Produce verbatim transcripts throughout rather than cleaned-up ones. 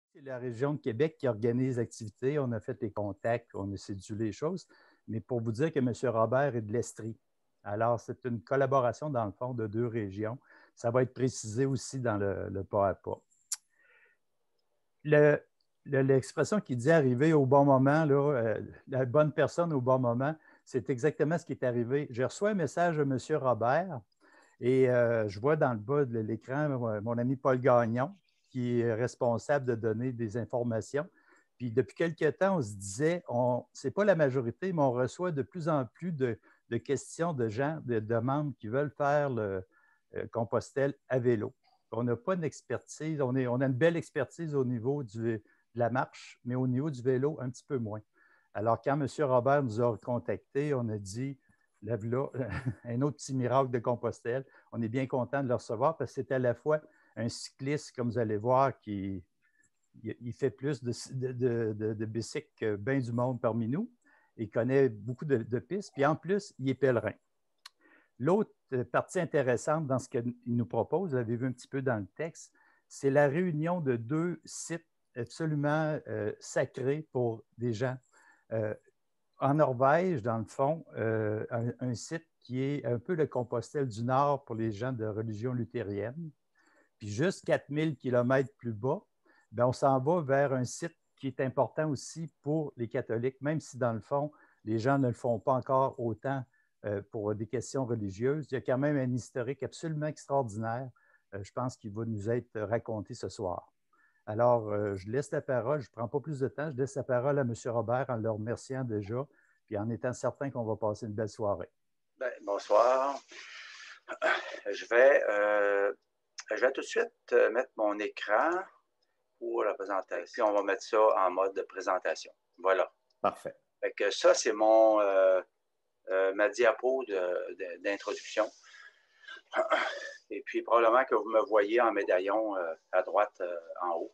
C'est la région de Québec qui organise l'activité. On a fait les contacts, on a séduit les choses. Mais pour vous dire que M. Robert est de l'Estrie. Alors, c'est une collaboration, dans le fond, de deux régions. Ça va être précisé aussi dans le, le pas à pas. Le, le, l'expression qui dit arriver au bon moment, là, euh, la bonne personne au bon moment, c'est exactement ce qui est arrivé. J'ai reçu un message de M. Robert et euh, je vois dans le bas de l'écran mon ami Paul Gagnon, qui est responsable de donner des informations. Puis depuis quelques temps, on se disait, ce n'est pas la majorité, mais on reçoit de plus en plus de, de questions de gens, de demandes qui veulent faire le euh, Compostelle à vélo. On n'a pas d'expertise, on, est, on a une belle expertise au niveau du, de la marche, mais au niveau du vélo, un petit peu moins. Alors, quand M. Robert nous a contactés, on a dit, là, un autre petit miracle de Compostelle. On est bien content de le recevoir parce que c'est à la fois un cycliste, comme vous allez voir, qui il fait plus de, de, de, de bicycles que bien du monde parmi nous. Il connaît beaucoup de, de pistes. Puis en plus, il est pèlerin. L'autre partie intéressante dans ce qu'il nous propose, vous l'avez vu un petit peu dans le texte, c'est la réunion de deux sites absolument euh, sacrés pour des gens. Euh, en Norvège, dans le fond, euh, un, un site qui est un peu le Compostelle du Nord pour les gens de religion luthérienne. Puis juste quatre mille kilomètres plus bas, bien, on s'en va vers un site qui est important aussi pour les catholiques, même si dans le fond, les gens ne le font pas encore autant euh, pour des questions religieuses. Il y a quand même un historique absolument extraordinaire, euh, je pense, qui va nous être raconté ce soir. Alors, euh, je laisse la parole, je ne prends pas plus de temps, je laisse la parole à M. Robert en le remerciant déjà, puis en étant certain qu'on va passer une belle soirée. Bien, bonsoir. Je vais, euh, je vais tout de suite mettre mon écran pour la présentation. On va mettre ça en mode de présentation. Voilà. Parfait. Fait que ça, c'est mon euh, euh, ma diapo d'introduction. Et puis, probablement que vous me voyez en médaillon euh, à droite euh, en haut.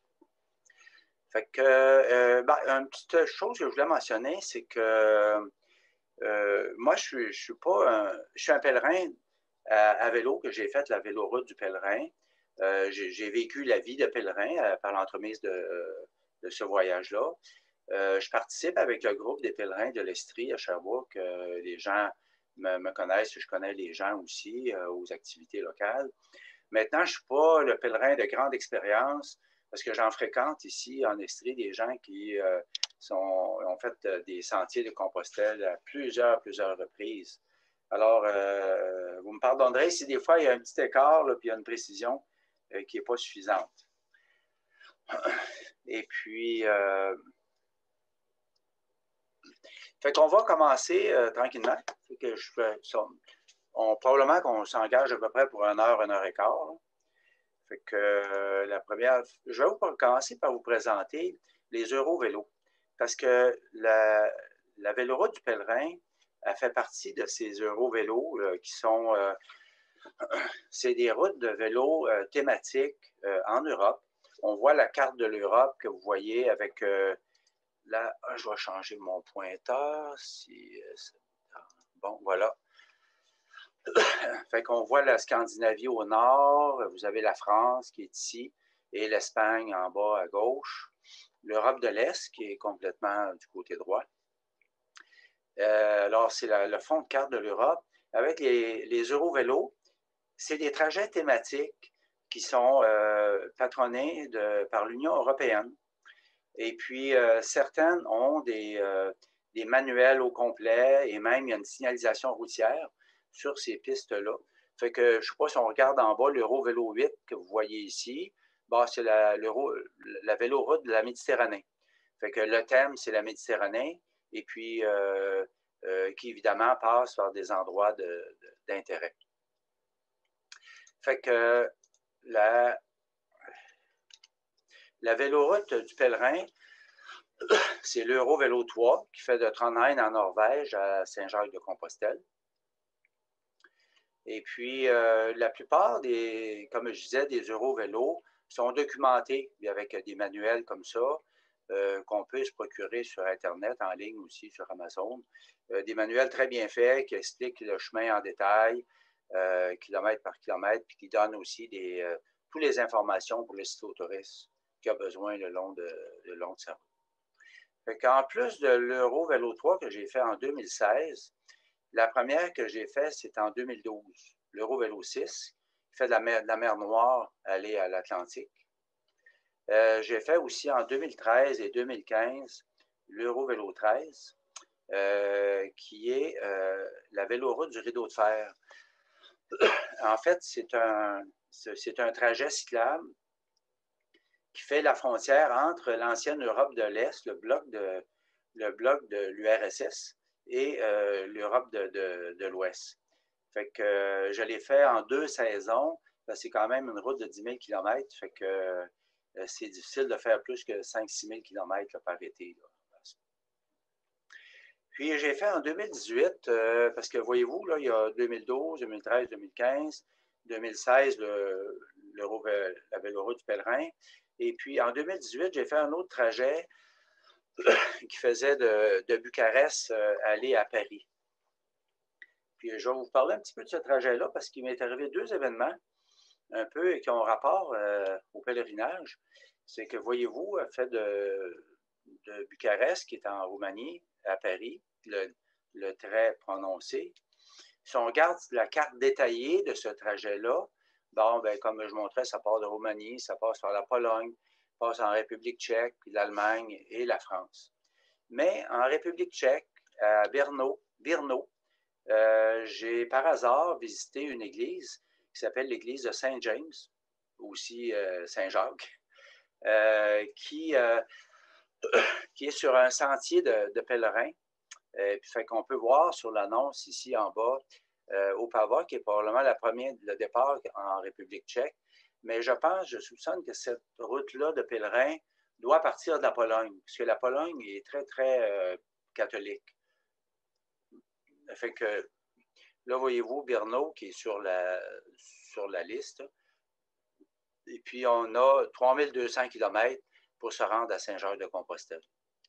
Fait que, euh, ben, une petite chose que je voulais mentionner, c'est que euh, moi, je suis, je suis pas un, je suis un pèlerin à, à vélo, que j'ai fait la véloroute du pèlerin. Euh, j'ai vécu la vie de pèlerin euh, par l'entremise de, de ce voyage-là. Euh, je participe avec le groupe des pèlerins de l'Estrie à Sherbrooke. Euh, les gens me, me, connaissent, je connais les gens aussi euh, aux activités locales. Maintenant, je ne suis pas le pèlerin de grande expérience parce que j'en fréquente ici en Estrie des gens qui euh, sont, ont fait euh, des sentiers de Compostelle à plusieurs, plusieurs reprises. Alors, euh, vous me pardonnerez si des fois il y a un petit écart, là, puis il y a une précision euh, qui n'est pas suffisante. Et puis, euh, fait qu'on va commencer euh, tranquillement. Fait que je fais ça. On, probablement qu'on s'engage à peu près pour une heure, une heure et quart. Là. Fait que euh, la première, je vais vous commencer par vous présenter les Eurovélos. Parce que la, la véloroute du pèlerin, elle fait partie de ces Eurovélos euh, qui sont, euh, c'est des routes de vélo euh, thématiques euh, en Europe. On voit la carte de l'Europe que vous voyez avec euh, là, je vais changer mon pointeur. Si, bon, voilà. Fait qu'on voit la Scandinavie au nord, vous avez la France qui est ici, et l'Espagne en bas à gauche. L'Europe de l'Est qui est complètement du côté droit. Euh, alors, c'est le fond de carte de l'Europe. Avec les, les Eurovélos, c'est des trajets thématiques qui sont euh, patronnés de, par l'Union européenne. Et puis, euh, certaines ont des, euh, des manuels au complet et même il y a une signalisation routière sur ces pistes-là. Fait que, je ne sais pas si on regarde en bas l'Eurovélo huit que vous voyez ici, bah, c'est la, la véloroute de la Méditerranée. Fait que le thème, c'est la Méditerranée et puis euh, euh, qui évidemment passe par des endroits d'intérêt. De, de, fait que la, la véloroute du pèlerin, c'est l'Eurovélo trois qui fait de Trondheim en Norvège à Saint-Jacques-de-Compostelle. Et puis, euh, la plupart des, comme je disais, des Eurovélos sont documentés avec des manuels comme ça, euh, qu'on peut se procurer sur Internet, en ligne aussi, sur Amazon. Euh, des manuels très bien faits qui expliquent le chemin en détail, euh, kilomètre par kilomètre, puis qui donnent aussi des, euh, toutes les informations pour les cyclotouristes qui a besoin le long de, le long de sa route. Fait qu'en plus de l'Euro Vélo trois que j'ai fait en deux mille seize, la première que j'ai faite, c'est en deux mille douze, l'Euro Vélo six, qui fait de la mer, de la mer Noire aller à l'Atlantique. Euh, j'ai fait aussi en deux mille treize et deux mille quinze l'Euro Vélo treize, euh, qui est euh, la véloroute du Rideau de Fer. En fait, c'est un, c'est un trajet cyclable qui fait la frontière entre l'ancienne Europe de l'Est, le bloc de, le bloc de l'U R S S, et euh, l'Europe de, de, de l'Ouest. Fait que euh, je l'ai fait en deux saisons. C'est quand même une route de dix mille kilomètres. Fait que euh, c'est difficile de faire plus que cinq à six mille kilomètres là, par été. Là. Puis j'ai fait en deux mille dix-huit, euh, parce que voyez-vous, là, il y a deux mille douze, deux mille treize, deux mille quinze, deux mille seize, le, le, la véloroute du pèlerin. Et puis en deux mille dix-huit, j'ai fait un autre trajet qui faisait de, de Bucarest euh, aller à Paris. Puis je vais vous parler un petit peu de ce trajet-là parce qu'il m'est arrivé deux événements un peu qui ont rapport euh, au pèlerinage. C'est que, voyez-vous, fait de, de Bucarest, qui est en Roumanie, à Paris, le, le trait prononcé. Si on regarde la carte détaillée de ce trajet-là, bon, ben, comme je montrais, ça part de Roumanie, ça passe par la Pologne, passe en République tchèque, puis l'Allemagne et la France. Mais en République tchèque, à Brno, Brno euh, j'ai par hasard visité une église qui s'appelle l'église de Saint-James, aussi euh, Saint-Jacques, euh, qui, euh, qui est sur un sentier de, de pèlerins. Euh, puis fait qu'on peut voir sur l'annonce ici en bas, euh, Opava, qui est probablement la première, le départ en République tchèque. Mais je pense, je soupçonne que cette route-là de pèlerins doit partir de la Pologne, puisque la Pologne est très, très euh, catholique. Fait que là, voyez-vous Brno qui est sur la, sur la liste. Et puis, on a trois mille deux cents kilomètres pour se rendre à Saint-Jacques-de-Compostelle.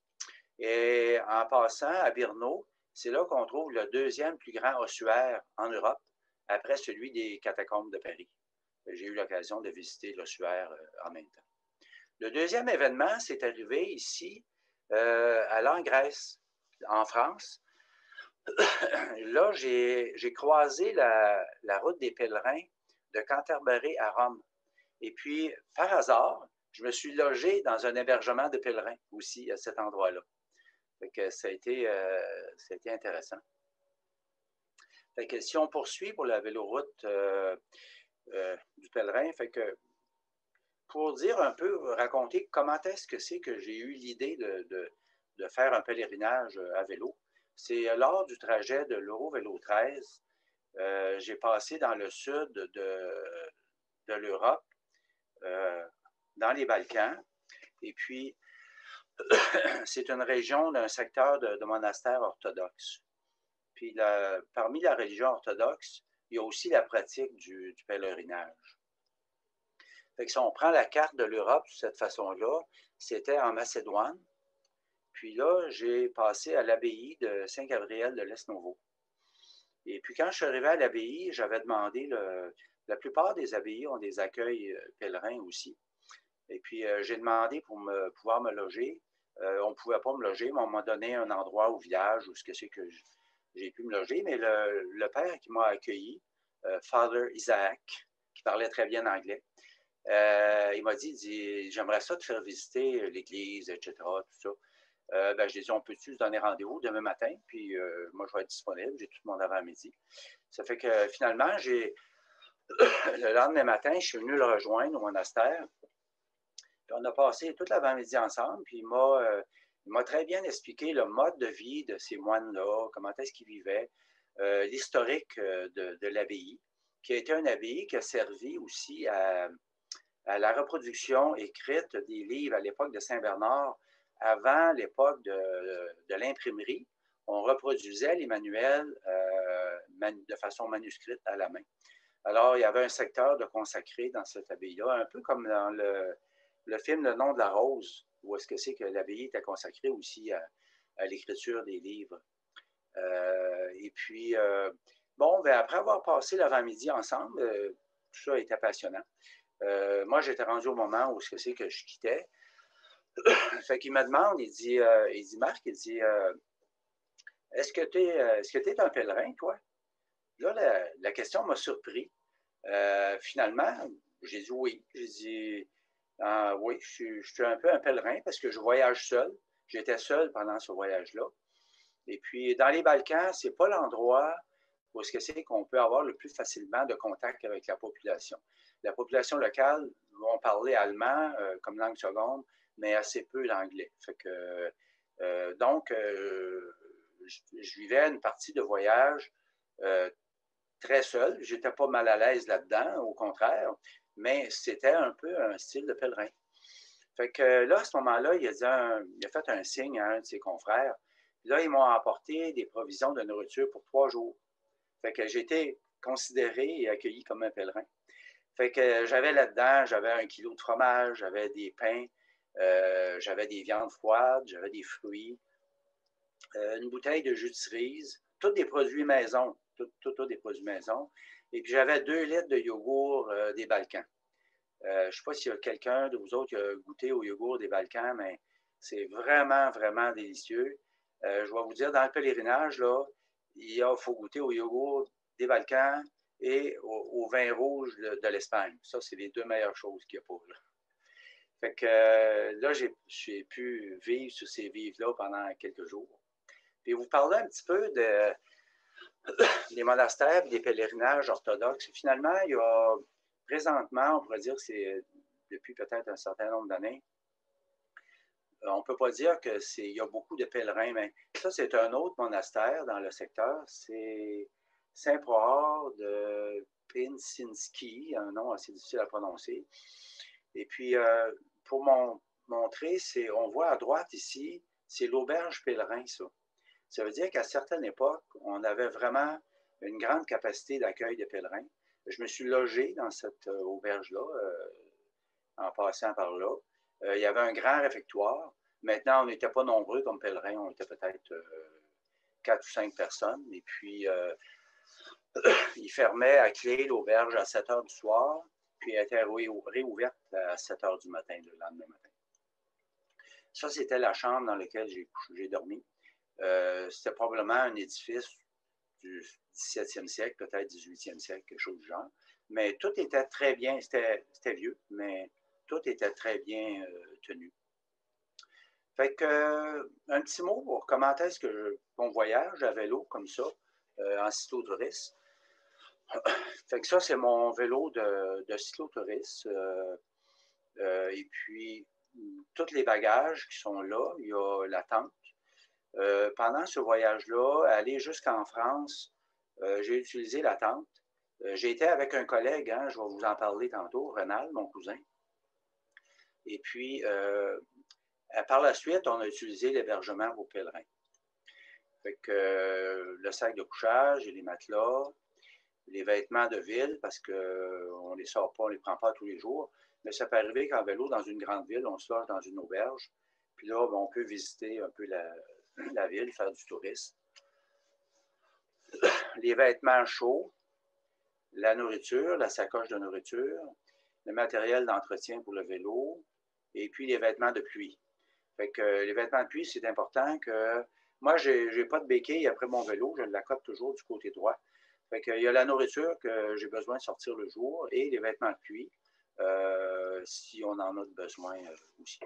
Et en passant à Brno, c'est là qu'on trouve le deuxième plus grand ossuaire en Europe, après celui des catacombes de Paris. J'ai eu l'occasion de visiter l'ossuaire en même temps. Le deuxième événement, c'est arrivé ici, euh, à Langres, en France. Là, j'ai croisé la, la route des pèlerins de Canterbury à Rome. Et puis, par hasard, je me suis logé dans un hébergement de pèlerins aussi à cet endroit-là. Fait que ça a été, euh, ça a été intéressant. Fait que si on poursuit pour la véloroute euh, euh, du pèlerin, fait que pour dire un peu, raconter comment est-ce que c'est que j'ai eu l'idée de, de, de faire un pèlerinage à vélo, c'est lors du trajet de l'Euro Vélo treize, euh, j'ai passé dans le sud de, de l'Europe, euh, dans les Balkans, et puis c'est une région d'un secteur de, de monastères orthodoxes. Puis la, parmi la religion orthodoxe, il y a aussi la pratique du, du pèlerinage. Fait que si on prend la carte de l'Europe de cette façon-là, c'était en Macédoine. Puis là, j'ai passé à l'abbaye de Saint-Gabriel de Lesnovo. Et puis quand je suis arrivé à l'abbaye, j'avais demandé, le, la plupart des abbayes ont des accueils pèlerins aussi. Et puis euh, j'ai demandé pour me, pouvoir me loger. Euh, on ne pouvait pas me loger, mais on m'a donné un endroit au village où ce que c'est que j'ai pu me loger. Mais le, le père qui m'a accueilli, euh, Father Isaac, qui parlait très bien anglais, euh, il m'a dit, dit j'aimerais ça te faire visiter l'église, et cetera. Tout ça. Euh, ben, je lui ai dit, on peut-tu se donner rendez-vous demain matin? Puis euh, moi, je vais être disponible. J'ai tout le monde avant-midi. Ça fait que finalement, j'ai le lendemain matin, je suis venu le rejoindre au monastère. Puis on a passé toute l'avant-midi ensemble. Puis il m'a euh, très bien expliqué le mode de vie de ces moines-là, comment est-ce qu'ils vivaient, euh, l'historique de, de l'abbaye, qui a été une abbaye qui a servi aussi à, à la reproduction écrite des livres à l'époque de Saint-Bernard. Avant l'époque de, de l'imprimerie, on reproduisait les manuels euh, man, de façon manuscrite à la main. Alors, il y avait un secteur de consacré dans cette abbaye-là, un peu comme dans le, le film Le nom de la rose, où est-ce que c'est que l'abbaye était consacrée aussi à, à l'écriture des livres. Euh, et puis, euh, bon, ben, après avoir passé l'avant-midi ensemble, euh, tout ça était passionnant. Euh, moi, j'étais rendu au moment où c'est que je quittais. Fait qu'il me demande, il dit, euh, il dit Marc, il dit, euh, est-ce que tu es, est-ce que tu es un pèlerin, toi? Là, la, la question m'a surpris. Euh, finalement, j'ai dit oui. J'ai dit, ah, oui, je suis, je suis un peu un pèlerin parce que je voyage seul. J'étais seul pendant ce voyage-là. Et puis, dans les Balkans, ce n'est pas l'endroit où est-ce que c'est qu'on peut avoir le plus facilement de contact avec la population. La population locale vont parler allemand euh, comme langue seconde, mais assez peu l'anglais. Fait que, euh, donc, euh, je, je, vivais une partie de voyage euh, très seul. Je n'étais pas mal à l'aise là-dedans, au contraire, mais c'était un peu un style de pèlerin. Fait que là, à ce moment-là, il a, dit un, il a fait un signe à un de ses confrères. Là, ils m'ont apporté des provisions de nourriture pour trois jours. Fait que j'ai été considéré et accueilli comme un pèlerin. Fait que j'avais là-dedans, j'avais un kilo de fromage, j'avais des pains, euh, j'avais des viandes froides, j'avais des fruits, euh, une bouteille de jus de cerise, tous des produits maison, tous tout, tout des produits maison. Et puis j'avais deux litres de yogourt euh, des Balkans. Euh, je ne sais pas s'il y a quelqu'un de vous autres qui a goûté au yogourt des Balkans, mais c'est vraiment, vraiment délicieux. Euh, je vais vous dire, dans le pèlerinage, là, il faut goûter au yogourt des Balkans et au, au vin rouge de, de l'Espagne. Ça, c'est les deux meilleures choses qu'il y a pour là. Fait que euh, là, j'ai pu vivre sur ces vives-là pendant quelques jours. Puis vous parlez un petit peu de, des monastères et des pèlerinages orthodoxes. Finalement, il y a présentement, on pourrait dire que c'est depuis peut-être un certain nombre d'années, on ne peut pas dire qu'il y a beaucoup de pèlerins, mais ça, c'est un autre monastère dans le secteur. C'est Saint-Prohor de Pinsinski, un nom assez difficile à prononcer. Et puis, euh, pour mon, montrer, on voit à droite ici, c'est l'auberge pèlerin, ça. Ça veut dire qu'à certaines époques, on avait vraiment une grande capacité d'accueil de pèlerins. Je me suis logé dans cette euh, auberge-là, euh, en passant par là. Euh, il y avait un grand réfectoire. Maintenant, on n'était pas nombreux comme pèlerins. On était peut-être euh, quatre ou cinq personnes. Et puis, euh, il fermait à clé l'auberge à sept heures du soir, puis elle était réouverte à sept heures du matin, le lendemain matin. Ça, c'était la chambre dans laquelle j'ai dormi. Euh, c'était probablement un édifice du dix-septième siècle, peut-être dix-huitième siècle, quelque chose du genre. Mais tout était très bien, c'était vieux, mais tout était très bien euh, tenu. Fait que, euh, un petit mot pour comment est-ce que on voyage à vélo comme ça, euh, en cyclotouriste. Fait que ça, c'est mon vélo de, de cyclotouriste. Euh, euh, et puis, tous les bagages qui sont là, il y a la tente. Euh, pendant ce voyage-là, aller jusqu'en France, euh, j'ai utilisé la tente. Euh, j'ai été avec un collègue, hein, je vais vous en parler tantôt, Renald, mon cousin. Et puis, euh, par la suite, on a utilisé l'hébergement aux pèlerins. Fait que euh, le sac de couchage et les matelas, les vêtements de ville, parce qu'on ne les sort pas, on ne les prend pas tous les jours. Mais ça peut arriver qu'en vélo, dans une grande ville, on se loge dans une auberge. Puis là, on peut visiter un peu la, la ville, faire du tourisme. Les vêtements chauds, la nourriture, la sacoche de nourriture, le matériel d'entretien pour le vélo, et puis les vêtements de pluie. Fait que les vêtements de pluie, c'est important que moi, je n'ai pas de béquille après mon vélo, je l'accote toujours du côté droit. Fait qu'il y a la nourriture que j'ai besoin de sortir le jour et les vêtements de pluie, euh, si on en a besoin euh, aussi.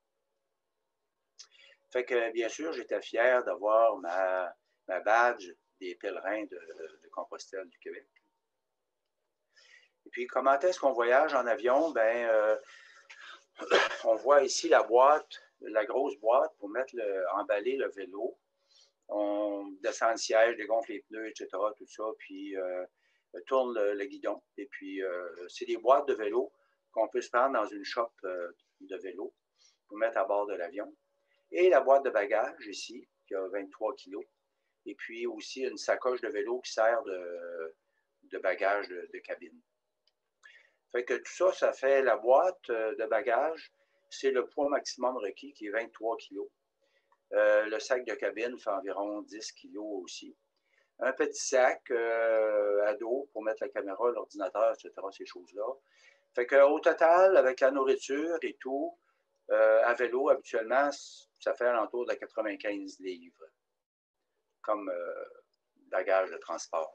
Fait que, bien sûr, j'étais fier d'avoir ma, ma badge des pèlerins de, de Compostelle du Québec. Et puis, comment est-ce qu'on voyage en avion? Ben, euh, on voit ici la boîte, la grosse boîte pour mettre le, emballer le vélo. On descend le siège, dégonfle les pneus, et cetera, tout ça, puis euh, tourne le, le guidon. Et puis, euh, c'est des boîtes de vélo qu'on peut se prendre dans une shop euh, de vélo pour mettre à bord de l'avion. Et la boîte de bagages ici, qui a vingt-trois kilos. Et puis aussi une sacoche de vélo qui sert de, de bagage de, de cabine. Fait que tout ça, ça fait la boîte de bagages. C'est le poids maximum requis qui est vingt-trois kilos. Euh, le sac de cabine fait environ dix kilos aussi. Un petit sac euh, à dos pour mettre la caméra, l'ordinateur, et cetera, ces choses-là. Fait qu'au total, avec la nourriture et tout, euh, à vélo, habituellement, ça fait alentour de quatre-vingt-quinze livres comme euh, bagage de transport.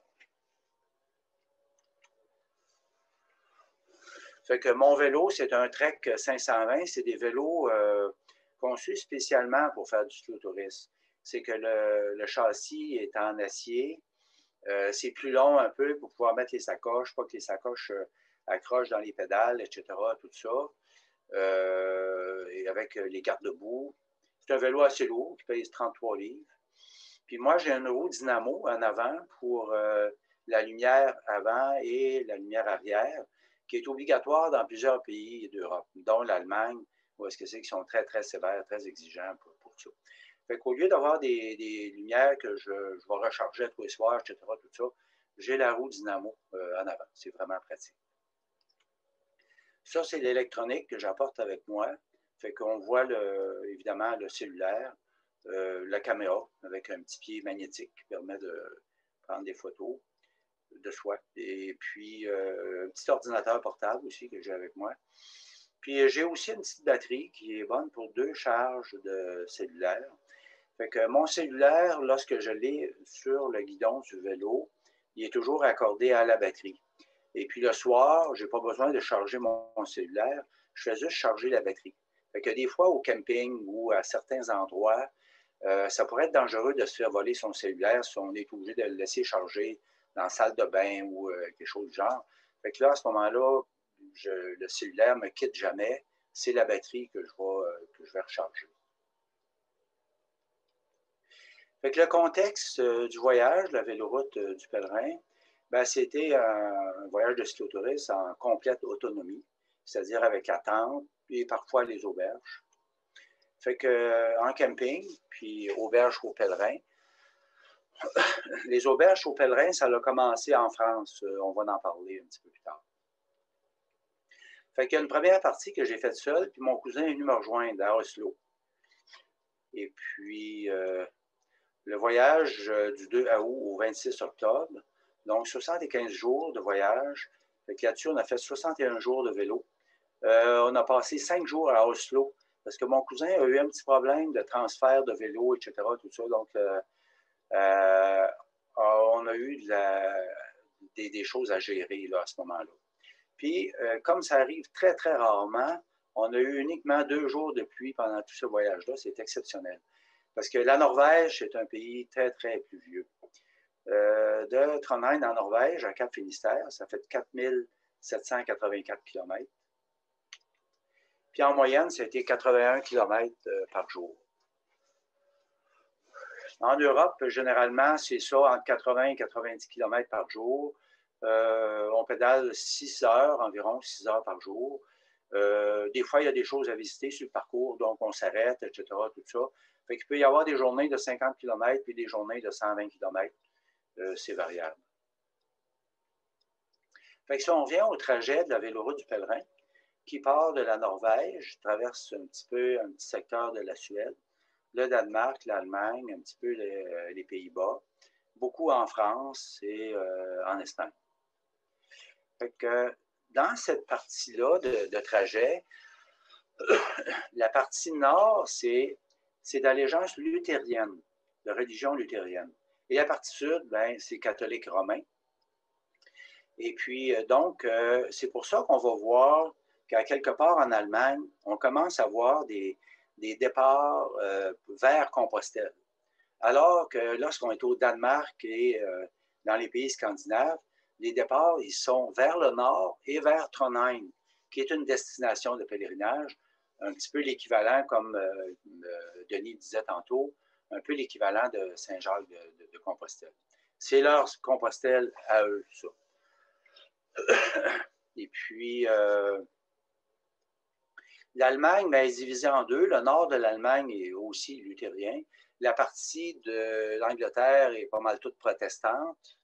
Fait que mon vélo, c'est un Trek cinq cent vingt. C'est des vélos euh, conçus spécialement pour faire du slow tourisme. C'est que le, le châssis est en acier. Euh, c'est plus long un peu pour pouvoir mettre les sacoches, pas que les sacoches euh, accrochent dans les pédales, et cetera, tout ça. Euh, et avec les garde-boue. C'est un vélo assez lourd qui pèse trente-trois livres. Puis moi, j'ai un euro dynamo en avant pour euh, la lumière avant et la lumière arrière, qui est obligatoire dans plusieurs pays d'Europe, dont l'Allemagne, où est-ce que c'est qu'ils sont très, très sévères, très exigeants pour, pour ça. Fait qu'au lieu d'avoir des, des lumières que je, je vais recharger tous les soirs, et cetera, tout ça, j'ai la roue dynamo euh, en avant. C'est vraiment pratique. Ça, c'est l'électronique que j'apporte avec moi. Fait qu'on voit le, évidemment le cellulaire, euh, la caméra avec un petit pied magnétique qui permet de prendre des photos de soi. Et puis, euh, un petit ordinateur portable aussi que j'ai avec moi. Puis, j'ai aussi une petite batterie qui est bonne pour deux charges de cellulaire. Fait que mon cellulaire, lorsque je l'ai sur le guidon du vélo, il est toujours accordé à la batterie. Et puis le soir, je n'ai pas besoin de charger mon, mon cellulaire, je fais juste charger la batterie. Fait que des fois, au camping ou à certains endroits, euh, ça pourrait être dangereux de se faire voler son cellulaire si on est obligé de le laisser charger dans la salle de bain ou euh, quelque chose du genre. Fait que là, à ce moment-là, je, le cellulaire ne me quitte jamais. C'est la batterie que je vais, euh, que je vais recharger. Fait que le contexte euh, du voyage, la véloroute euh, du pèlerin, ben, c'était un voyage de cyclotourisme en complète autonomie, c'est-à-dire avec la tente, puis parfois les auberges. Fait que en camping, puis auberge au pèlerin. Les auberges au pèlerin, ça a commencé en France. On va en parler un petit peu plus tard. Fait qu'il y a une première partie que j'ai faite seule, puis mon cousin est venu me rejoindre à Oslo. Et puis, euh, le voyage du deux août au vingt-six octobre, donc soixante-quinze jours de voyage. Fait que là-dessus, on a fait soixante et un jours de vélo. Euh, on a passé cinq jours à Oslo parce que mon cousin a eu un petit problème de transfert de vélo, et cetera, tout ça. Donc, euh, euh, on a eu de la, des, des choses à gérer là, à ce moment-là. Puis, euh, comme ça arrive très, très rarement, on a eu uniquement deux jours de pluie pendant tout ce voyage-là. C'est exceptionnel. Parce que la Norvège, c'est un pays très, très pluvieux. Euh, de Trondheim en Norvège, à Cap-Finistère, ça fait quatre mille sept cent quatre-vingt-quatre kilomètres. Puis en moyenne, ça a été quatre-vingt-un kilomètres par jour. En Europe, généralement, c'est ça, entre quatre-vingts et quatre-vingt-dix kilomètres par jour. Euh, on pédale six heures, environ six heures par jour. Euh, des fois, il y a des choses à visiter sur le parcours, donc on s'arrête, et cetera, tout ça. Fait qu'il peut y avoir des journées de cinquante kilomètres puis des journées de cent vingt kilomètres. Euh, c'est variable. Fait que si on vient au trajet de la véloroute du pèlerin, qui part de la Norvège, traverse un petit peu un petit secteur de la Suède, le Danemark, l'Allemagne, un petit peu les, les Pays-Bas, beaucoup en France et euh, en Espagne. Fait que dans cette partie-là de, de trajet, la partie nord, c'est d'allégeance luthérienne, de religion luthérienne. Et la partie sud, ben, c'est catholique romain. Et puis, donc, euh, c'est pour ça qu'on va voir qu'à quelque part en Allemagne, on commence à voir des, des départs euh, vers Compostelle. Alors que lorsqu'on est au Danemark et euh, dans les pays scandinaves, les départs, ils sont vers le nord et vers Trondheim, qui est une destination de pèlerinage, un petit peu l'équivalent, comme euh, Denis disait tantôt, un peu l'équivalent de Saint-Jacques de, de, de Compostelle. C'est leur Compostelle à eux, ça. Et puis, euh, l'Allemagne ben, est divisée en deux. Le nord de l'Allemagne est aussi luthérien. La partie de l'Angleterre est pas mal toute protestante.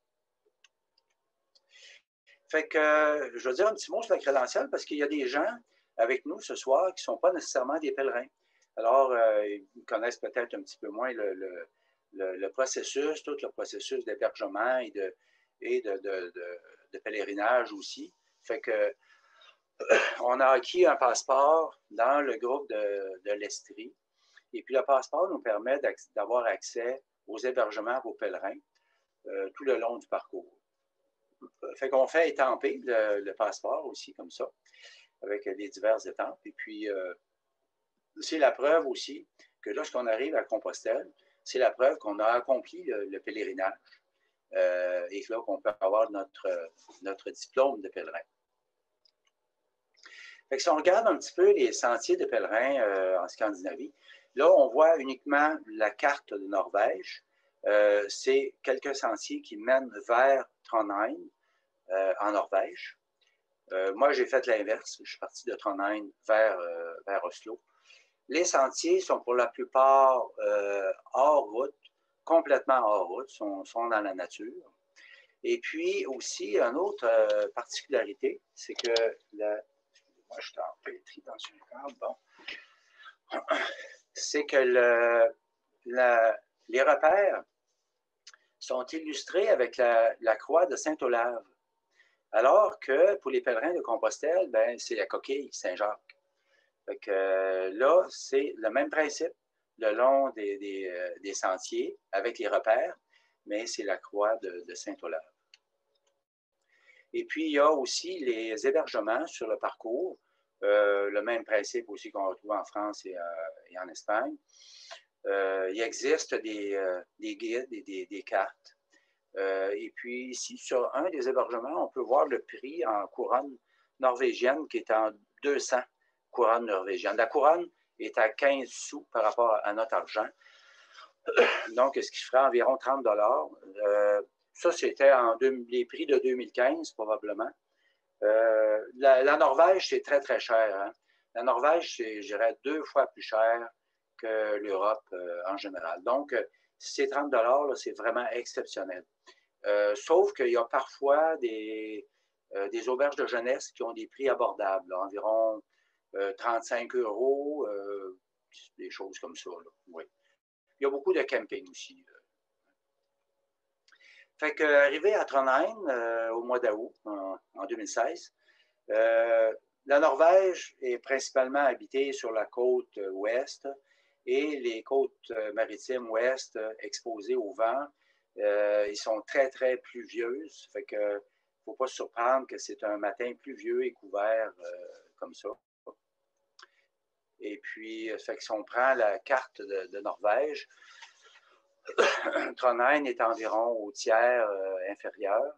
Fait que, je veux dire un petit mot sur la crédentiale parce qu'il y a des gens avec nous ce soir qui ne sont pas nécessairement des pèlerins. Alors, euh, ils connaissent peut-être un petit peu moins le, le, le, le processus, tout le processus d'hébergement et de, et de, de, de, de pèlerinage aussi. Fait que on a acquis un passeport dans le groupe de, de l'Estrie. Et puis, le passeport nous permet d'avoir accès aux hébergements pour pèlerins euh, tout le long du parcours. Fait qu'on fait étamper le, le passeport aussi, comme ça, avec les diverses étampes. Et puis, euh, c'est la preuve aussi que lorsqu'on arrive à Compostelle, c'est la preuve qu'on a accompli le, le pèlerinage euh, et que là, qu'on peut avoir notre, notre diplôme de pèlerin. Fait que si on regarde un petit peu les sentiers de pèlerins euh, en Scandinavie, là, on voit uniquement la carte de Norvège. Euh, c'est quelques sentiers qui mènent vers Trondheim, euh, en Norvège. Euh, moi, j'ai fait l'inverse. Je suis parti de Trondheim vers, euh, vers Oslo. Les sentiers sont pour la plupart euh, hors route, complètement hors route, sont, sont dans la nature. Et puis aussi, une autre euh, particularité, c'est que la, moi, je suis empêtré dans une carte, bon. C'est que le, la, les repères sont illustrés avec la, la croix de Saint-Olave. Alors que pour les pèlerins de Compostelle, ben, c'est la coquille Saint-Jacques. Fait que euh, là, c'est le même principe le long des, des, euh, des sentiers avec les repères, mais c'est la croix de, de Saint-Olave. Et puis, il y a aussi les hébergements sur le parcours. Euh, le même principe aussi qu'on retrouve en France et, euh, et en Espagne. Euh, il existe des, euh, des guides et des, des cartes. Euh, et puis ici, sur un des hébergements, on peut voir le prix en couronne norvégienne qui est en deux cents couronnes norvégiennes. La couronne est à quinze sous par rapport à notre argent. Donc, ce qui ferait environ trente dollars. Euh, ça, c'était en deux, les prix de deux mille quinze, probablement. Euh, la, la Norvège, c'est très, très cher. Hein? La Norvège, c'est, je dirais, deux fois plus cher que l'Europe euh, en général. Donc, si c'est trente dollars, c'est vraiment exceptionnel. Euh, sauf qu'il y a parfois des, euh, des auberges de jeunesse qui ont des prix abordables, là, environ euh, trente-cinq euros, euh, des choses comme ça. Là. Oui. Il y a beaucoup de camping aussi. Là. Fait qu'arrivé à Trondheim euh, au mois d'août, en, en deux mille seize, euh, la Norvège est principalement habitée sur la côte ouest et les côtes maritimes ouest exposées au vent. Euh, ils sont très, très pluvieuses. Fait que il ne faut pas se surprendre que c'est un matin pluvieux et couvert euh, comme ça. Et puis, fait que si on prend la carte de, de Norvège, Trondheim est environ au tiers euh, inférieur.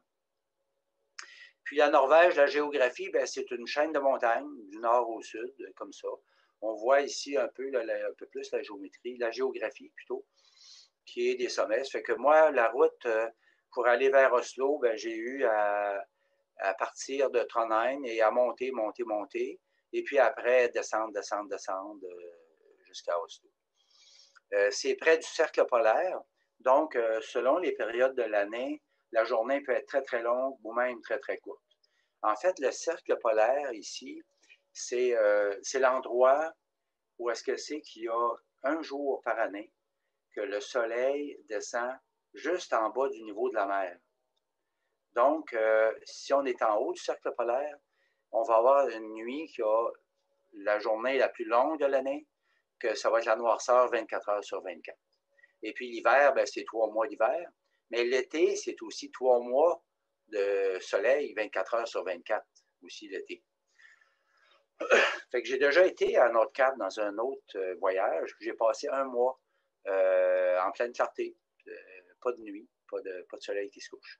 Puis la Norvège, la géographie, ben, c'est une chaîne de montagnes du nord au sud, comme ça. On voit ici un peu, là, un peu plus la géométrie, la géographie plutôt, qui est des sommets. Ça fait que moi, la route euh, pour aller vers Oslo, ben, j'ai eu à, à partir de Trondheim et à monter, monter, monter. Et puis après, descendre, descendre, descendre euh, jusqu'à Oslo. Euh, c'est près du cercle polaire. Donc, euh, selon les périodes de l'année, la journée peut être très, très longue ou même très, très courte. En fait, le cercle polaire ici, c'est euh, l'endroit où est-ce que c'est qu'il y a un jour par année que le soleil descend juste en bas du niveau de la mer. Donc, euh, si on est en haut du cercle polaire, on va avoir une nuit qui a la journée la plus longue de l'année, que ça va être la noirceur vingt-quatre heures sur vingt-quatre. Et puis l'hiver, ben, c'est trois mois d'hiver. Mais l'été, c'est aussi trois mois de soleil, vingt-quatre heures sur vingt-quatre, aussi l'été. Fait que j'ai déjà été à Nordkap dans un autre euh, voyage. J'ai passé un mois euh, en pleine clarté. Euh, pas de nuit, pas de, pas de soleil qui se couche.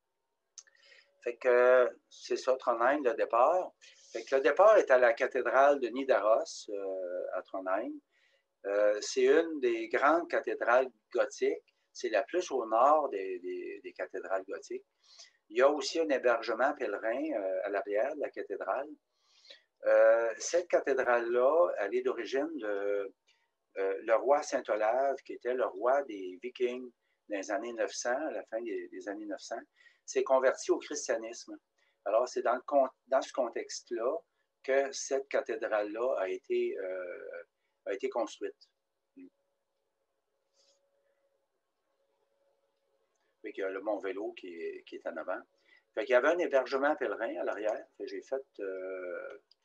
Fait que c'est ça, Trondheim, le départ. Fait que le départ est à la cathédrale de Nidaros, euh, à Trondheim. Euh, c'est une des grandes cathédrales gothiques. C'est la plus au nord des, des, des cathédrales gothiques. Il y a aussi un hébergement pèlerin euh, à l'arrière de la cathédrale. Euh, cette cathédrale-là, elle est d'origine de euh, le roi Saint-Olave, qui était le roi des Vikings dans les années neuf cents, à la fin des, des années neuf cents, s'est converti au christianisme. Alors, c'est dans, dans ce contexte-là que cette cathédrale-là a été, euh, a été construite. Fait qu'il y a le Mont Vélo qui est, qui est en avant. Fait qu'il y avait un hébergement pèlerin à l'arrière. J'ai fait euh,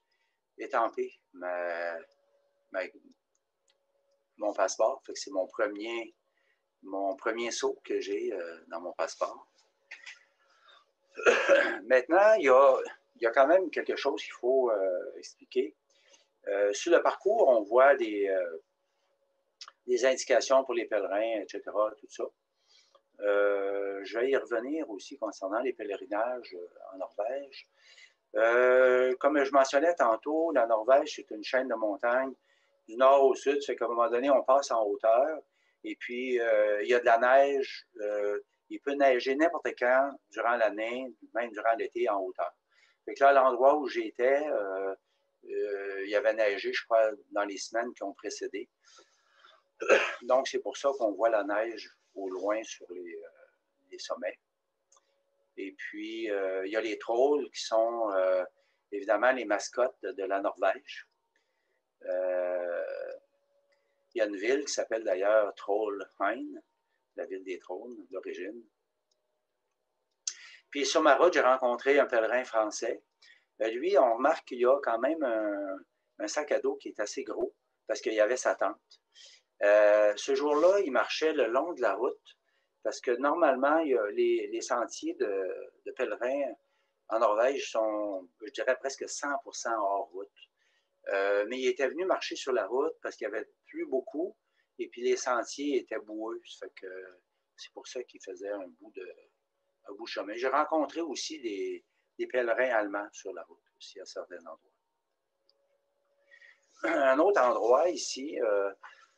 étampé ma, ma, mon passeport. C'est mon premier, mon premier saut que j'ai euh, dans mon passeport. Maintenant, il y, a, il y a quand même quelque chose qu'il faut euh, expliquer. Euh, sur le parcours, on voit des, euh, des indications pour les pèlerins, et cetera, tout ça. Euh, je vais y revenir aussi concernant les pèlerinages en Norvège. Euh, comme je mentionnais tantôt, la Norvège, c'est une chaîne de montagnes du nord au sud. Ça fait qu'à un moment donné, on passe en hauteur. Et puis, euh, il y a de la neige. Euh, il peut neiger n'importe quand durant l'année, même durant l'été en hauteur. Fait que là, à l'endroit où j'étais, euh, euh, il y avait neigé, je crois, dans les semaines qui ont précédé. Donc, c'est pour ça qu'on voit la neige au loin sur les, euh, les sommets. Et puis, euh, il y a les trolls qui sont euh, évidemment les mascottes de, de la Norvège. Euh, il y a une ville qui s'appelle d'ailleurs Trollheim, la ville des trolls d'origine. Puis sur ma route, j'ai rencontré un pèlerin français. Euh, lui, on remarque qu'il y a quand même un, un sac à dos qui est assez gros parce qu'il y avait sa tente. Euh, ce jour-là, il marchait le long de la route parce que normalement, il y a les, les sentiers de, de pèlerins en Norvège sont, je dirais, presque cent pour cent hors route. Euh, mais il était venu marcher sur la route parce qu'il n'y avait plus beaucoup et puis les sentiers étaient boueux. Ça fait que c'est pour ça qu'il faisait un bout de, un bout de chemin. J'ai rencontré aussi des, des pèlerins allemands sur la route, aussi à certains endroits. Un autre endroit ici, euh,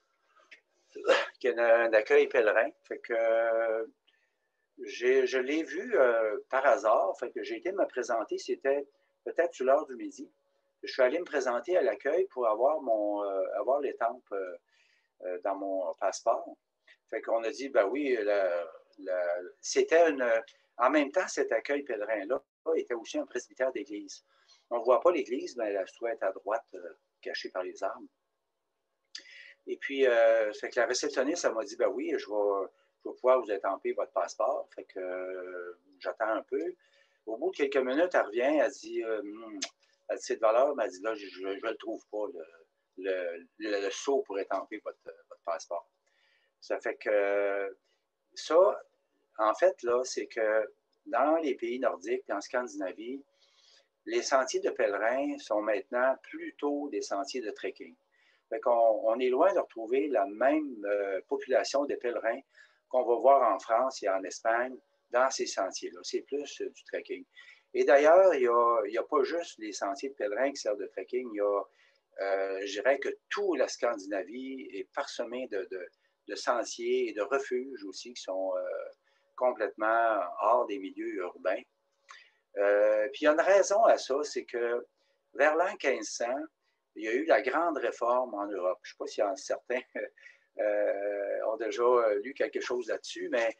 qui a un accueil pèlerin. Fait que euh, je l'ai vu euh, par hasard. Fait que j'ai été me présenter, c'était peut-être sur l'heure du midi. Je suis allé me présenter à l'accueil pour avoir mon euh, avoir l'étampe euh, euh, dans mon passeport. Fait qu'on a dit, ben oui, c'était une. En même temps, cet accueil pèlerin-là était aussi un presbytère d'église. On ne voit pas l'église, mais elle doit être à droite, euh, cachée par les arbres. Et puis, euh, fait que la réceptionniste, elle m'a dit, ben oui, je vais, je vais pouvoir vous étamper votre passeport. Fait que euh, j'attends un peu. Au bout de quelques minutes, elle revient, elle dit, euh, elle dit c'est de valeur, mais elle dit, là, je ne le trouve pas, le, le, le, le sceau pour étamper votre, votre passeport. Ça fait que ça, en fait, là, c'est que dans les pays nordiques, en Scandinavie, les sentiers de pèlerins sont maintenant plutôt des sentiers de trekking. Fait qu'on, on est loin de retrouver la même euh, population de pèlerins qu'on va voir en France et en Espagne dans ces sentiers-là. C'est plus euh, du trekking. Et d'ailleurs, il n'y a, a pas juste les sentiers de pèlerins qui servent de trekking. Il y a, euh, je dirais que toute la Scandinavie est parsemée de, de, de sentiers et de refuges aussi qui sont euh, complètement hors des milieux urbains. Euh, puis il y a une raison à ça, c'est que vers l'an quinze cents, il y a eu la grande réforme en Europe. Je ne sais pas si certains euh, ont déjà lu quelque chose là-dessus, mais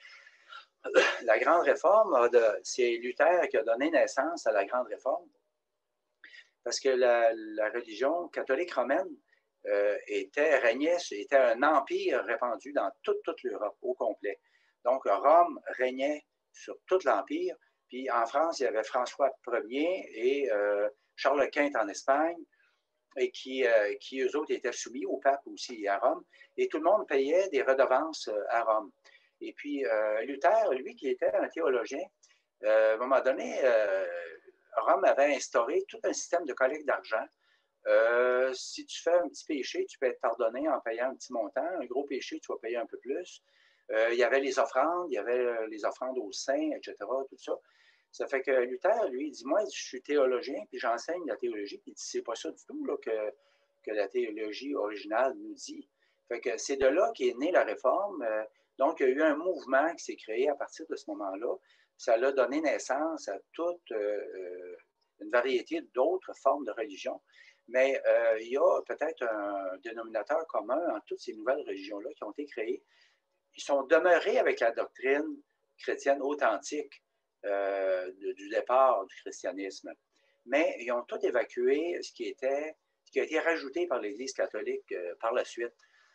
la grande réforme, c'est Luther qui a donné naissance à la grande réforme. Parce que la, la religion catholique romaine euh, était, régnait, était un empire répandu dans toute, toute l'Europe au complet. Donc Rome régnait sur tout l'empire. Puis en France, il y avait François Ier et euh, Charles Quint en Espagne, et qui, euh, qui, eux autres, étaient soumis au pape aussi et à Rome. Et tout le monde payait des redevances à Rome. Et puis euh, Luther, lui, qui était un théologien, euh, à un moment donné, euh, Rome avait instauré tout un système de collecte d'argent. Euh, si tu fais un petit péché, tu peux être pardonné en payant un petit montant. Un gros péché, tu vas payer un peu plus. Euh, il y avait les offrandes, il y avait les offrandes aux saints, et cetera, tout ça. Ça fait que Luther, lui, il dit, moi, je suis théologien, puis j'enseigne la théologie, puis il dit, c'est pas ça du tout là, que, que la théologie originale nous dit. Fait que c'est de là qu'est née la réforme. Donc, il y a eu un mouvement qui s'est créé à partir de ce moment-là. Ça a donné naissance à toute euh, une variété d'autres formes de religion. Mais euh, il y a peut-être un dénominateur commun entre toutes ces nouvelles religions-là qui ont été créées. Ils sont demeurés avec la doctrine chrétienne authentique euh, de, du départ du christianisme. Mais ils ont tout évacué ce qui, était, ce qui a été rajouté par l'Église catholique euh, par la suite.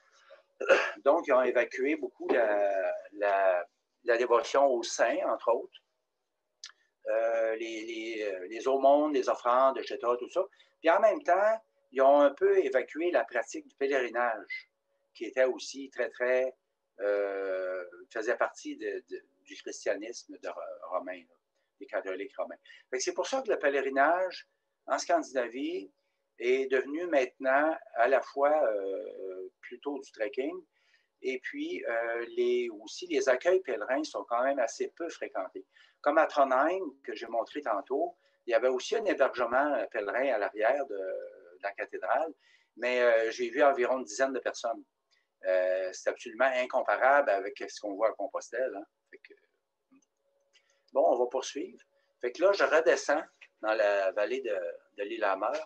Donc, ils ont évacué beaucoup la, la, la dévotion aux saints, entre autres. euh, les, les, les aumônes, les offrandes, et cetera, tout ça. Puis en même temps, ils ont un peu évacué la pratique du pèlerinage, qui était aussi très, très, euh, faisait partie de, de, du christianisme de, romain, là, des catholiques romains. C'est pour ça que le pèlerinage en Scandinavie est devenu maintenant à la fois euh, plutôt du trekking, et puis euh, les, aussi les accueils pèlerins sont quand même assez peu fréquentés. Comme à Trondheim, que j'ai montré tantôt, il y avait aussi un hébergement pèlerin à l'arrière de, de la cathédrale, mais euh, j'ai vu environ une dizaine de personnes. Euh, c'est absolument incomparable avec ce qu'on voit à Compostelle. Hein. Fait que, bon, on va poursuivre. Fait que là, je redescends dans la vallée de, de l'île à Meur.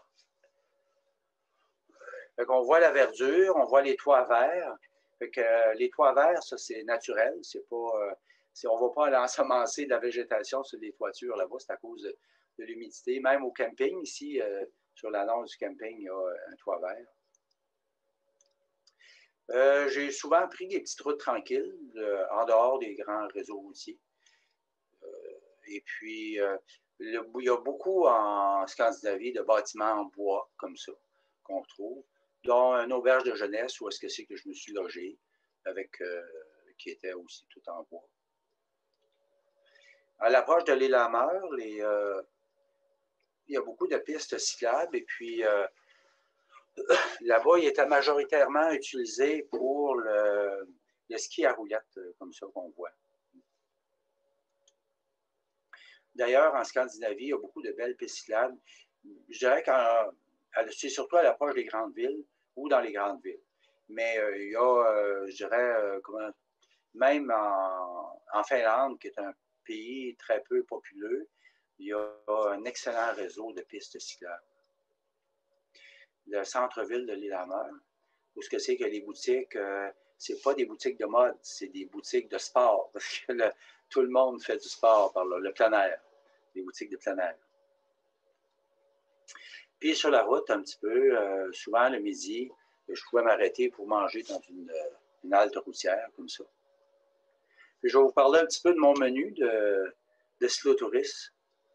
Fait qu'on voit la verdure, on voit les toits verts. Fait que euh, les toits verts, ça, c'est naturel. C'est pas, euh, c'est, on ne va pas aller ensemencer de la végétation sur les toitures là-bas, c'est à cause de, de l'humidité. Même au camping, ici, euh, sur l'annonce du camping, il y a un toit vert. Euh, j'ai souvent pris des petites routes tranquilles, euh, en dehors des grands réseaux routiers. Euh, et puis, euh, le, il y a beaucoup en Scandinavie de bâtiments en bois, comme ça, qu'on trouve, dont une auberge de jeunesse où est-ce que c'est que je me suis logé, avec, euh, qui était aussi tout en bois. À l'approche de l'île à Meur, les, euh, il y a beaucoup de pistes cyclables, et puis euh, là-bas, il était majoritairement utilisé pour le, le ski à roulettes, comme ça qu'on voit. D'ailleurs, en Scandinavie, il y a beaucoup de belles pistes cyclables. Je dirais que c'est surtout à l'approche des grandes villes ou dans les grandes villes. Mais euh, il y a, euh, je dirais, euh, comment, même en, en Finlande, qui est un pays très peu populeux, il y a un excellent réseau de pistes cyclables. Le centre-ville de l'île à Meur, où ce que c'est que les boutiques, euh, c'est pas des boutiques de mode, c'est des boutiques de sport, parce que le, tout le monde fait du sport par là, le plein air, des boutiques de plein air. Puis sur la route, un petit peu, euh, souvent le midi, je pouvais m'arrêter pour manger dans une, une halte routière, comme ça. Puis je vais vous parler un petit peu de mon menu de, de cyclotourisme.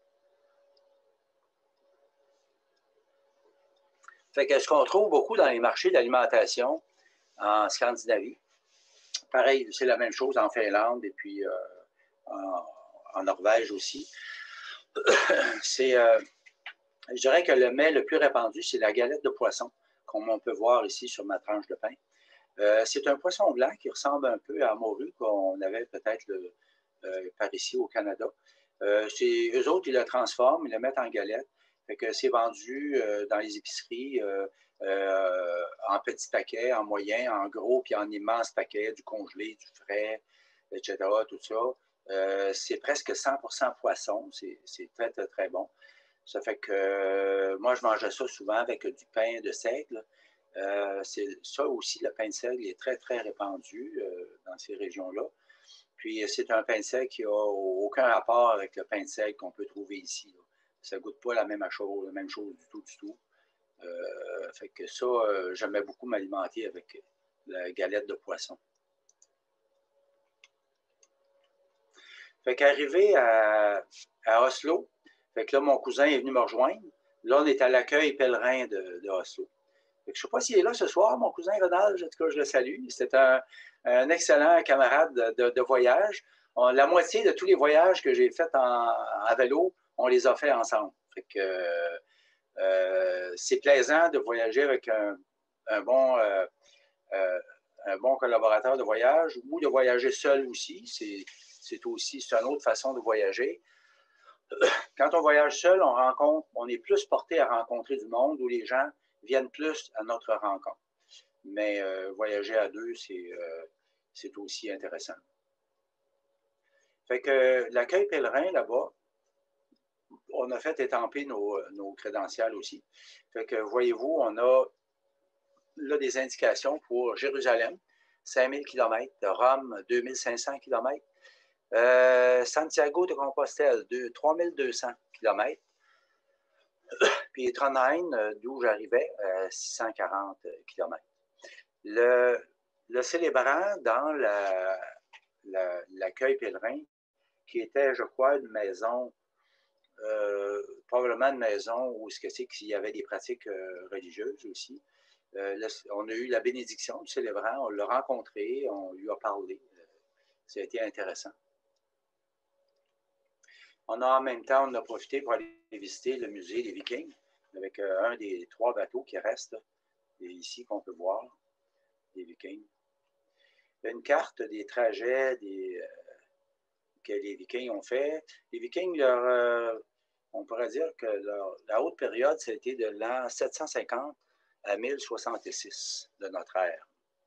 Fait que ce qu'on trouve beaucoup dans les marchés d'alimentation en Scandinavie, pareil, c'est la même chose en Finlande et puis euh, en, en Norvège aussi. C'est, euh, je dirais que le mets le plus répandu, c'est la galette de poisson, comme on peut voir ici sur ma tranche de pain. Euh, c'est un poisson blanc qui ressemble un peu à la morue qu'on avait peut-être euh, par ici au Canada. Euh, eux autres, ils le transforment, ils le mettent en galette. Fait que c'est vendu euh, dans les épiceries euh, euh, en petits paquets, en moyens, en gros, puis en immenses paquets, du congelé, du frais, et cetera. Tout ça. Euh, c'est presque cent pour cent poisson. C'est très, très, très bon. Ça fait que euh, moi, je mangeais ça souvent avec du pain de seigle. Euh, ça aussi, le pain de seigle est très, très répandu euh, dans ces régions-là. Puis, c'est un pain de seigle qui n'a aucun rapport avec le pain de seigle qu'on peut trouver ici. Là. Ça ne goûte pas la même chose, la même chose du tout, du tout. Euh, fait que ça, euh, j'aimais beaucoup m'alimenter avec la galette de poisson. Fait qu'arrivé à, à Oslo, fait que là, mon cousin est venu me rejoindre. Là, on est à l'accueil pèlerin de, de Oslo. Je ne sais pas s'il est là ce soir, mon cousin Ronald, en tout cas, je le salue. C'est un, un excellent camarade de, de, de voyage. On, la moitié de tous les voyages que j'ai faits à vélo, on les a faits ensemble. Fait que euh, c'est plaisant de voyager avec un, un, bon, euh, euh, un bon collaborateur de voyage ou de voyager seul aussi. C'est aussi c'est une autre façon de voyager. Quand on voyage seul, on rencontre, on est plus porté à rencontrer du monde où les gens viennent plus à notre rencontre. Mais euh, voyager à deux, c'est euh, aussi intéressant. Fait que l'accueil pèlerin là-bas, on a fait étamper nos, nos crédentials aussi. Fait que voyez-vous, on a là des indications pour Jérusalem, cinq mille kilomètres, de Rome, deux mille cinq cents kilomètres, euh, Santiago de Compostelle, trois mille deux cents kilomètres, puis Trondheim, d'où j'arrivais, euh, six cent quarante kilomètres. Le, le célébrant dans l'accueil la, la, pèlerin, qui était, je crois, une maison euh, probablement une maison où ce que c'est qu'il y avait des pratiques euh, religieuses aussi. Euh, là, on a eu la bénédiction du célébrant, on l'a rencontré, on lui a parlé. Ça a été intéressant. On a en même temps, on a profité pour aller visiter le musée des Vikings avec euh, un des trois bateaux qui restent ici qu'on peut voir, des Vikings. Il y a une carte des trajets des, euh, que les Vikings ont fait. Les Vikings, leur, euh, on pourrait dire que leur, la haute période, ça a été de l'an sept cent cinquante à mille soixante-six de notre ère.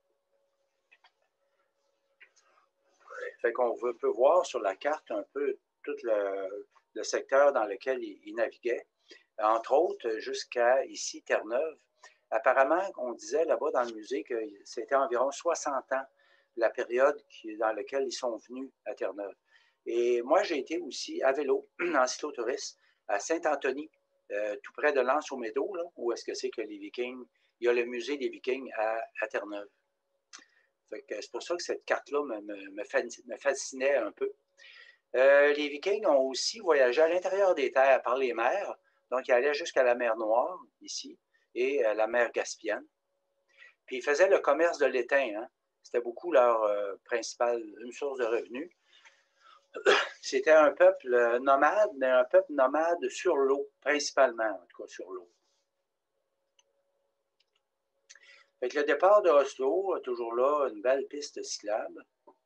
Fait qu'on peut voir sur la carte un peu tout le, le secteur dans lequel ils, ils naviguaient, entre autres jusqu'à ici, Terre-Neuve. Apparemment, on disait là-bas dans le musée que c'était environ soixante ans la période qui, dans laquelle ils sont venus à Terre-Neuve. Et moi, j'ai été aussi à vélo, en cyclotourisme, à Saint-Anthony, euh, tout près de Lens-aux-Méadows, là, où est-ce que c'est que les Vikings, il y a le musée des Vikings à, à Terre-Neuve. C'est pour ça que cette carte-là me, me, me fascinait un peu. Euh, les Vikings ont aussi voyagé à l'intérieur des terres par les mers, donc ils allaient jusqu'à la mer Noire, ici, et à la mer Caspienne. Puis ils faisaient le commerce de l'étain, hein. C'était beaucoup leur euh, principale, une source de revenus. C'était un peuple nomade, mais un peuple nomade sur l'eau, principalement, en tout cas sur l'eau. Fait que le départ de Oslo, toujours là, une belle piste cyclable.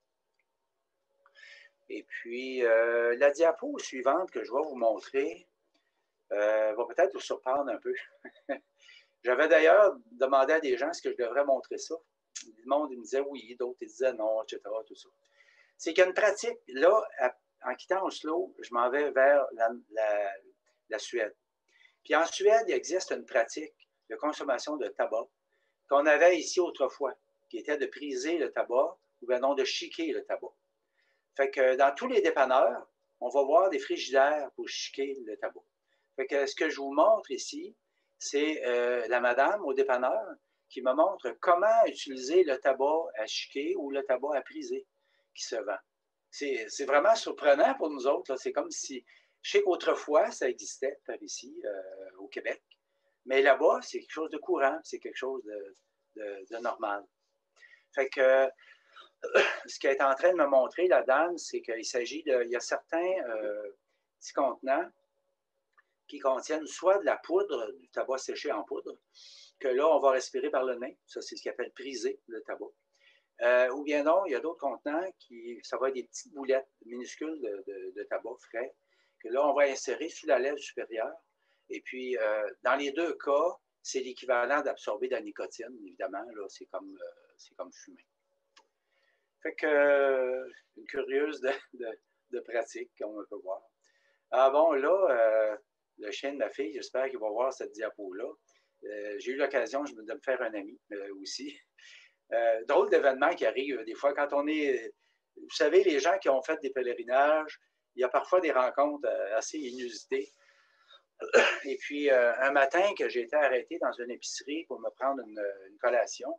Et puis, euh, la diapo suivante que je vais vous montrer euh, va peut-être vous surprendre un peu. J'avais d'ailleurs demandé à des gens est-ce que je devrais montrer ça. Le monde il me disait oui, d'autres ils disaient non, et cetera. Tout ça. C'est qu'il y a une pratique. Là, à, en quittant Oslo, je m'en vais vers la, la, la Suède. Puis en Suède, il existe une pratique de consommation de tabac qu'on avait ici autrefois, qui était de priser le tabac ou bien non de chiquer le tabac. Fait que dans tous les dépanneurs, on va voir des frigidaires pour chiquer le tabac. Fait que ce que je vous montre ici, c'est euh, la madame au dépanneur qui me montre comment utiliser le tabac à chiquer ou le tabac à priser qui se vend. C'est vraiment surprenant pour nous autres. C'est comme si, je sais qu'autrefois, ça existait par ici, euh, au Québec, mais là-bas, c'est quelque chose de courant, c'est quelque chose de, de, de normal. Fait que ce qu'elle est en train de me montrer, la dame, c'est qu'il s'agit de, il y a certains euh, petits contenants qui contiennent soit de la poudre, du tabac séché en poudre, que là, on va respirer par le nez. Ça, c'est ce qu'on appelle priser, le tabac. Euh, ou bien non, il y a d'autres contenants qui, ça va être des petites boulettes minuscules de, de, de tabac frais, que là, on va insérer sous la lèvre supérieure. Et puis, euh, dans les deux cas, c'est l'équivalent d'absorber de la nicotine, évidemment. Là, c'est comme, euh, c'est comme fumer. Fait que, euh, une curieuse de, de, de pratique, comme on peut voir. Ah bon, là, euh, le chien de ma fille, j'espère qu'il va voir cette diapo-là. Euh, j'ai eu l'occasion de me faire un ami euh, aussi. Euh, drôle d'événements qui arrivent des fois quand on est... Vous savez, les gens qui ont fait des pèlerinages, il y a parfois des rencontres assez inusitées. Et puis, euh, un matin que j'ai été arrêté dans une épicerie pour me prendre une, une collation,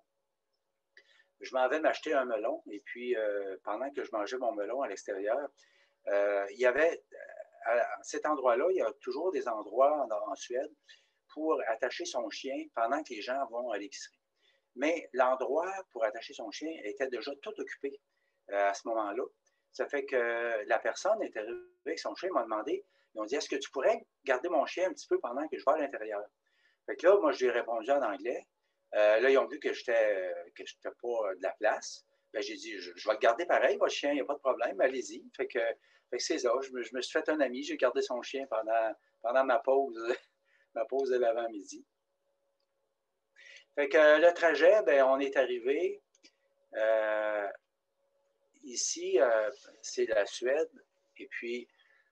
je m'en vais m'acheter un melon. Et puis, euh, pendant que je mangeais mon melon à l'extérieur, euh, il y avait, à cet endroit-là, il y a toujours des endroits en, en Suède pour attacher son chien pendant que les gens vont à l'épicerie. Mais l'endroit pour attacher son chien était déjà tout occupé euh, à ce moment-là. Ça fait que la personne est arrivée avec son chien, m'a demandé, ils ont dit, est-ce que tu pourrais garder mon chien un petit peu pendant que je vais à l'intérieur? Fait que là, moi, je lui ai répondu en anglais. Euh, là, ils ont vu que je n'étais que pas de la place. Ben, j'ai dit, je, je vais le garder pareil, votre chien, il n'y a pas de problème, allez-y. Fait que, fait que c'est ça, je me, je me suis fait un ami, j'ai gardé son chien pendant, pendant ma pause, ma pause de l'avant-midi. Fait que le trajet, ben, on est arrivé euh, ici, euh, c'est la Suède, et puis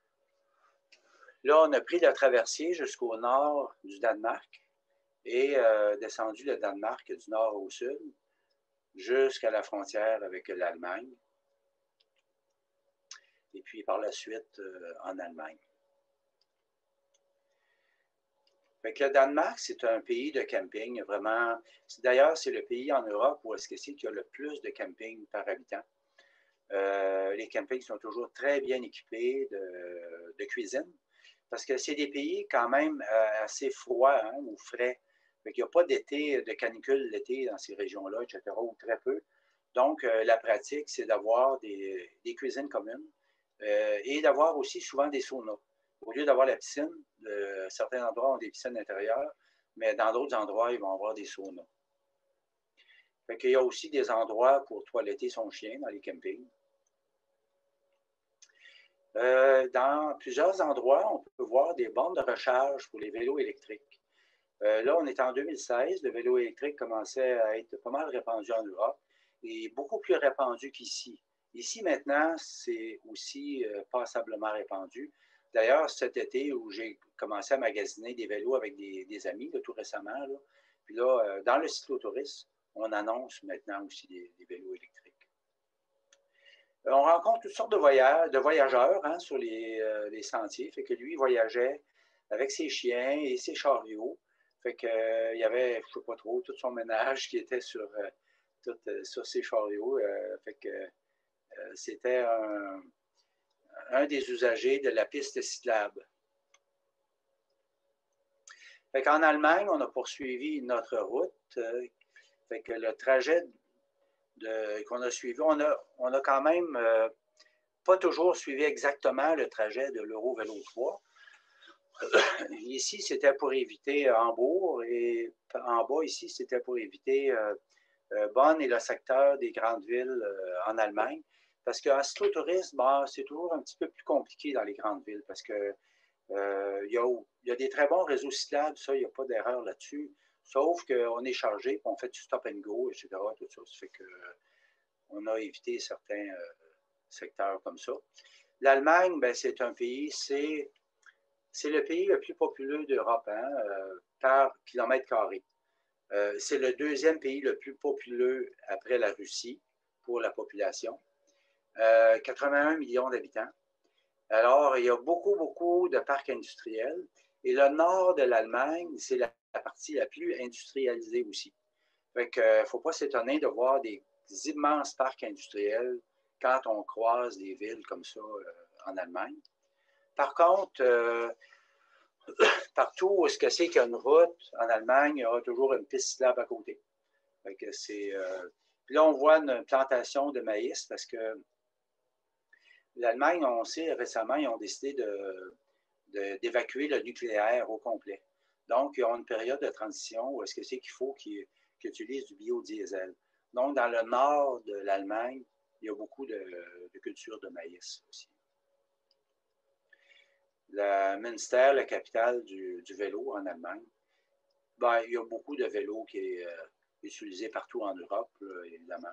là, on a pris le traversier jusqu'au nord du Danemark et euh, descendu le Danemark du nord au sud jusqu'à la frontière avec l'Allemagne, et puis par la suite euh, en Allemagne. Fait que le Danemark, c'est un pays de camping, vraiment. D'ailleurs, c'est le pays en Europe où est-ce que c'est qu'il y a le plus de camping par habitant. Euh, les campings sont toujours très bien équipés de, de cuisine. parce que c'est des pays quand même euh, assez froids hein, ou frais. Il n'y a pas d'été, de canicule l'été dans ces régions-là, et cetera, ou très peu. Donc, euh, la pratique, c'est d'avoir des, des cuisines communes euh, et d'avoir aussi souvent des saunas. Au lieu d'avoir la piscine, euh, certains endroits ont des piscines intérieures, mais dans d'autres endroits, ils vont avoir des saunas. Fait qu'il y a aussi des endroits pour toiletter son chien dans les campings. Euh, dans plusieurs endroits, on peut voir des bornes de recharge pour les vélos électriques. Euh, là, on est en deux mille seize, le vélo électrique commençait à être pas mal répandu en Europe et beaucoup plus répandu qu'ici. Ici, maintenant, c'est aussi euh, passablement répandu. D'ailleurs, cet été où j'ai commencé à magasiner des vélos avec des, des amis, là, tout récemment, là, puis là, euh, dans le cyclotourisme, on annonce maintenant aussi des, des vélos électriques. Euh, on rencontre toutes sortes de, voyage, de voyageurs hein, sur les, euh, les sentiers. Fait que lui, il voyageait avec ses chiens et ses chariots. Fait que, euh, il y avait, je ne sais pas trop, tout son ménage qui était sur, euh, tout, euh, sur ses chariots. Euh, fait que euh, c'était un, un des usagers de la piste cyclable. Fait qu'en Allemagne, on a poursuivi notre route. Euh, fait que le trajet qu'on a suivi, on a, on a quand même euh, pas toujours suivi exactement le trajet de l'Eurovélo trois. Ici, c'était pour éviter Hambourg et en bas, ici, c'était pour éviter euh, Bonn et le secteur des grandes villes euh, en Allemagne. Parce qu'en cyclotourisme, bon, c'est toujours un petit peu plus compliqué dans les grandes villes parce qu'il euh, y, y a des très bons réseaux cyclables, ça, il n'y a pas d'erreur là-dessus. Sauf qu'on est chargé, puis on fait du stop and go, et cetera. Tout ça, ça fait qu'on a évité certains euh, secteurs comme ça. L'Allemagne, ben, c'est un pays, c'est C'est le pays le plus populeux d'Europe hein, euh, par kilomètre carré. Euh, c'est le deuxième pays le plus populeux après la Russie pour la population. Euh, quatre-vingt-un millions d'habitants. Alors, il y a beaucoup, beaucoup de parcs industriels. Et le nord de l'Allemagne, c'est la, la partie la plus industrialisée aussi. Fait que, il ne faut pas s'étonner de voir des immenses parcs industriels quand on croise des villes comme ça euh, en Allemagne. Par contre, euh, partout où est-ce que c'est qu'il y a une route en Allemagne, il y aura toujours une piste cyclable à côté. Fait que c'est, euh... Puis là, on voit une plantation de maïs parce que l'Allemagne, on sait récemment, ils ont décidé de, de, d'évacuer le nucléaire au complet. Donc, ils ont une période de transition où est-ce que c'est qu'il faut qu'ils, qu'ils utilisent du biodiesel. Donc, dans le nord de l'Allemagne, il y a beaucoup de, de culture de maïs aussi. La Münster, la capitale du, du vélo en Allemagne, ben, il y a beaucoup de vélos qui est euh, utilisé partout en Europe, là, évidemment.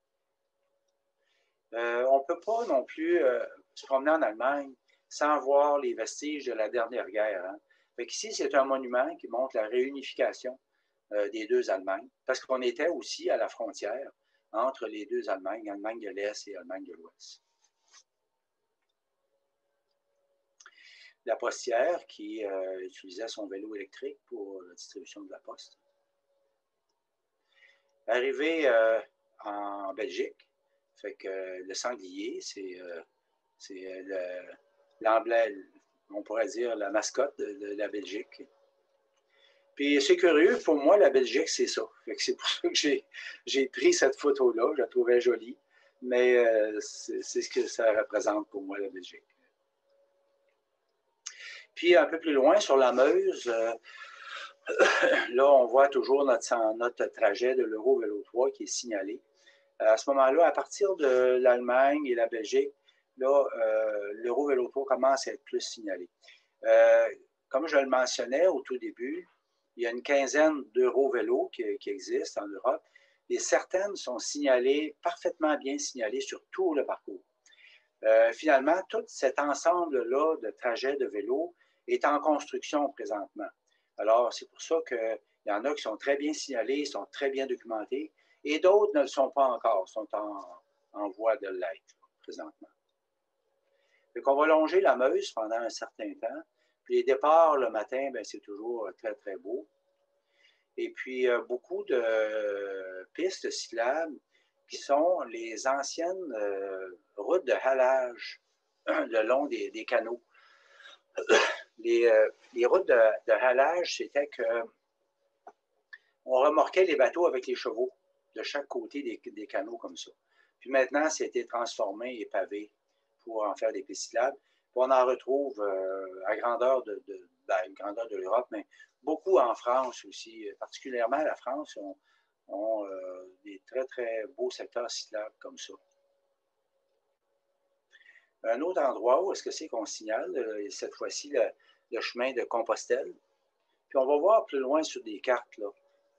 Euh, on ne peut pas non plus euh, se promener en Allemagne sans voir les vestiges de la dernière guerre. Hein. Fait qu'ici, c'est un monument qui montre la réunification euh, des deux Allemagnes, parce qu'on était aussi à la frontière entre les deux Allemagnes, Allemagne de l'Est et Allemagne de l'Ouest. La postière qui euh, utilisait son vélo électrique pour la distribution de la poste. Arrivé euh, en Belgique, fait que euh, le sanglier, c'est euh, l'emblème, on pourrait dire la mascotte de, de la Belgique. Puis c'est curieux, pour moi, la Belgique, c'est ça. C'est pour ça que j'ai pris cette photo-là, je la trouvais jolie, mais euh, c'est ce que ça représente pour moi, la Belgique. Puis un peu plus loin, sur la Meuse, euh, là, on voit toujours notre, notre trajet de l'Eurovélo trois qui est signalé. À ce moment-là, à partir de l'Allemagne et la Belgique, là, euh, l'Eurovélo trois commence à être plus signalé. Euh, comme je le mentionnais au tout début, il y a une quinzaine d'Eurovélos qui, qui existent en Europe et certaines sont signalées, parfaitement bien signalées sur tout le parcours. Euh, finalement, tout cet ensemble-là de trajets de vélo est en construction présentement. Alors, c'est pour ça qu'il y en a qui sont très bien signalés, sont très bien documentés, et d'autres ne le sont pas encore, sont en, en voie de l'être présentement. Donc, on va longer la Meuse pendant un certain temps. Puis les départs le matin, c'est toujours très, très beau. Et puis, euh, beaucoup de euh, pistes cyclables qui sont les anciennes euh, routes de halage le long des, des canaux. les, euh, les routes de, de halage, c'était que on remorquait les bateaux avec les chevaux de chaque côté des, des canaux comme ça. Puis maintenant, c'était transformé et pavé pour en faire des pistes cyclables. Puis on en retrouve euh, à grandeur de, de, ben, grandeur de l'Europe, mais beaucoup en France aussi, particulièrement la France, ont, ont euh, des très, très beaux secteurs cyclables comme ça. Un autre endroit où est-ce que c'est qu'on signale, euh, cette fois-ci, le, le chemin de Compostelle. Puis on va voir plus loin sur des cartes, là,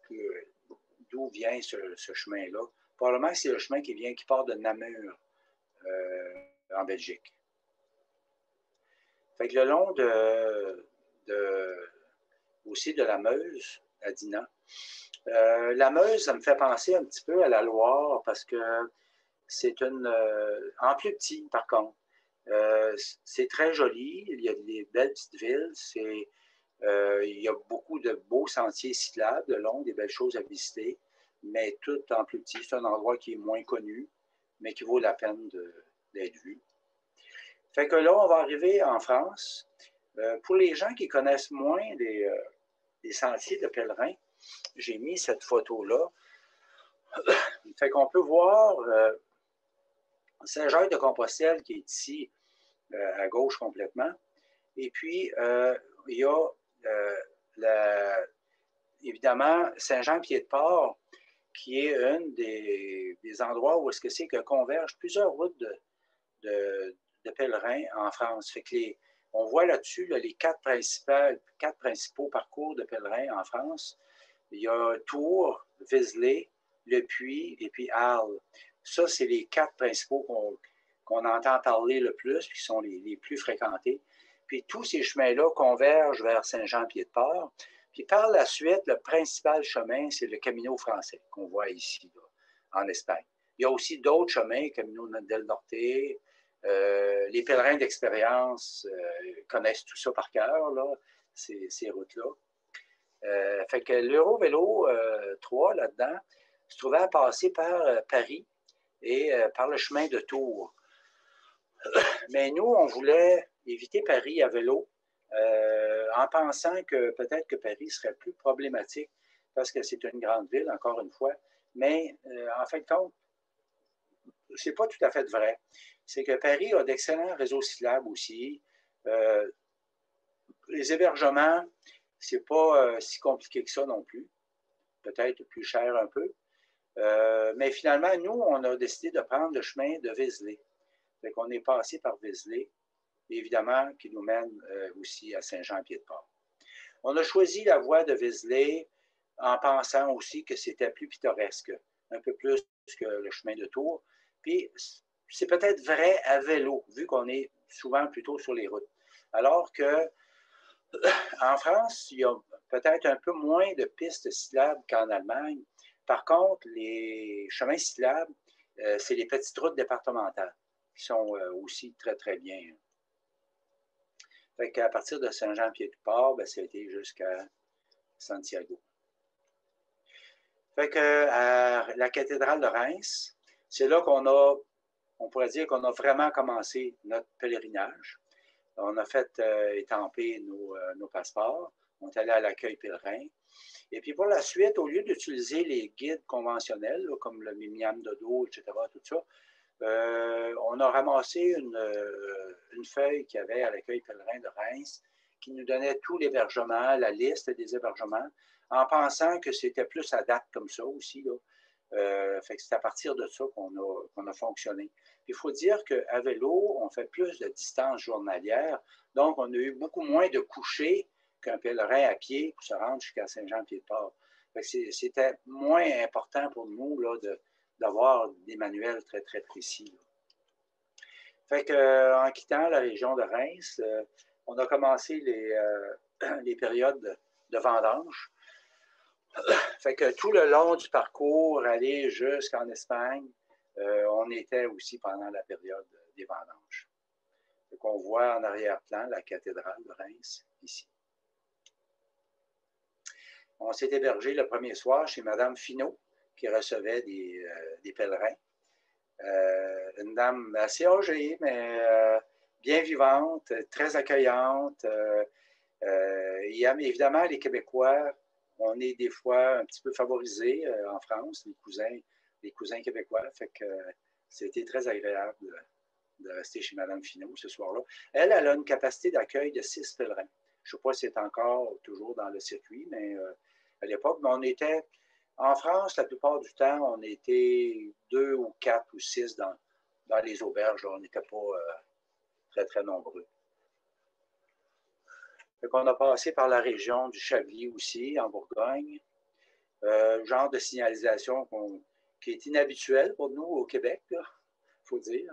d'où vient ce, ce chemin-là. Probablement que c'est le chemin qui vient, qui part de Namur, euh, en Belgique. Fait que le long de, de aussi de la Meuse, à Dinant, euh, la Meuse, ça me fait penser un petit peu à la Loire parce que c'est une, euh, en plus petit par contre. Euh, c'est très joli, il y a des belles petites villes, c'est, euh, il y a beaucoup de beaux sentiers cyclables le long, des belles choses à visiter, mais tout en plus petit. C'est un endroit qui est moins connu, mais qui vaut la peine d'être vu. Fait que là, on va arriver en France. Euh, pour les gens qui connaissent moins les, euh, les sentiers de pèlerins, j'ai mis cette photo-là. Fait qu'on peut voir euh, Saint-Jacques-de-Compostelle qui est ici, euh, à gauche complètement. Et puis, euh, il y a euh, la, évidemment Saint-Jean-Pied-de-Port, qui est un des, des endroits où est-ce que c'est que convergent plusieurs routes de, de, de pèlerins en France. Fait que les, on voit là-dessus là, les quatre, quatre principaux parcours de pèlerins en France. Il y a Tours, Vézelay, Le Puy et puis Arles. Ça, c'est les quatre principaux qu'on qu'on entend parler le plus, qui sont les, les plus fréquentés. Puis tous ces chemins-là convergent vers Saint-Jean-Pied-de-Port. Puis par la suite, le principal chemin, c'est le Camino français qu'on voit ici, là, en Espagne. Il y a aussi d'autres chemins, Camino del Norte. Euh, les pèlerins d'expérience euh, connaissent tout ça par cœur, là, ces, ces routes-là. Euh, fait que l'Eurovélo euh, trois, là-dedans, se trouvait à passer par euh, Paris et euh, par le chemin de Tours. Mais nous, on voulait éviter Paris à vélo euh, en pensant que peut-être que Paris serait plus problématique parce que c'est une grande ville, encore une fois. Mais euh, en fin de compte, c'est pas tout à fait vrai. C'est que Paris a d'excellents réseaux cyclables aussi. Euh, les hébergements, c'est pas euh, si compliqué que ça non plus. Peut-être plus cher un peu. Euh, mais finalement, nous, on a décidé de prendre le chemin de Vézelay. Fait qu'on est passé par Vézelay, évidemment, qui nous mène euh, aussi à Saint-Jean-Pied-de-Port. On a choisi la voie de Vézelay en pensant aussi que c'était plus pittoresque, un peu plus que le chemin de Tours. Puis, c'est peut-être vrai à vélo, vu qu'on est souvent plutôt sur les routes. Alors que en France, il y a peut-être un peu moins de pistes cyclables qu'en Allemagne. Par contre, les chemins cyclables, euh, c'est les petites routes départementales qui sont euh, aussi très, très bien. Fait qu'à partir de Saint-Jean-Pied-de-Port, ben, ça a été jusqu'à Santiago. Fait que à la cathédrale de Reims, c'est là qu'on a, on pourrait dire qu'on a vraiment commencé notre pèlerinage. On a fait euh, étamper nos, euh, nos passeports. On est allé à l'accueil pèlerin. Et puis pour la suite, au lieu d'utiliser les guides conventionnels, là, comme le Mimiam Dodo, et cetera, tout ça, euh, on a ramassé une, euh, une feuille qu'il y avait à l'accueil pèlerin de Reims qui nous donnait tout l'hébergement, la liste des hébergements, en pensant que c'était plus à date comme ça aussi, là. Euh, fait que c'est à partir de ça qu'on a, qu'on a fonctionné. Il faut dire qu'à vélo, on fait plus de distance journalière, donc on a eu beaucoup moins de couchers qu'un pèlerin à pied pour se rendre jusqu'à Saint-Jean-Pied-de-Port. C'était moins important pour nous là, de, d'avoir des manuels très, très précis. Là. Fait que, euh, en quittant la région de Reims, euh, on a commencé les, euh, les périodes de, de vendange. Fait que tout le long du parcours, aller jusqu'en Espagne, euh, on était aussi pendant la période des vendanges. Donc, on voit en arrière-plan la cathédrale de Reims, ici. On s'est hébergé le premier soir chez Mme Finot, qui recevait des, euh, des pèlerins. Euh, une dame assez âgée, mais euh, bien vivante, très accueillante. Euh, Euh, et évidemment, les Québécois, on est des fois un petit peu favorisés euh, en France, les cousins, les cousins québécois. Fait que euh, c'était très agréable de, de rester chez Mme Finot ce soir-là. Elle, elle a une capacité d'accueil de six pèlerins. Je ne sais pas si c'est encore toujours dans le circuit, mais euh, à l'époque, on était, en France, la plupart du temps, on était deux ou quatre ou six dans, dans les auberges. On n'était pas euh, très, très nombreux. Donc, on a passé par la région du Chablis aussi, en Bourgogne. Euh, genre de signalisation qui est inhabituelle pour nous au Québec, il faut dire.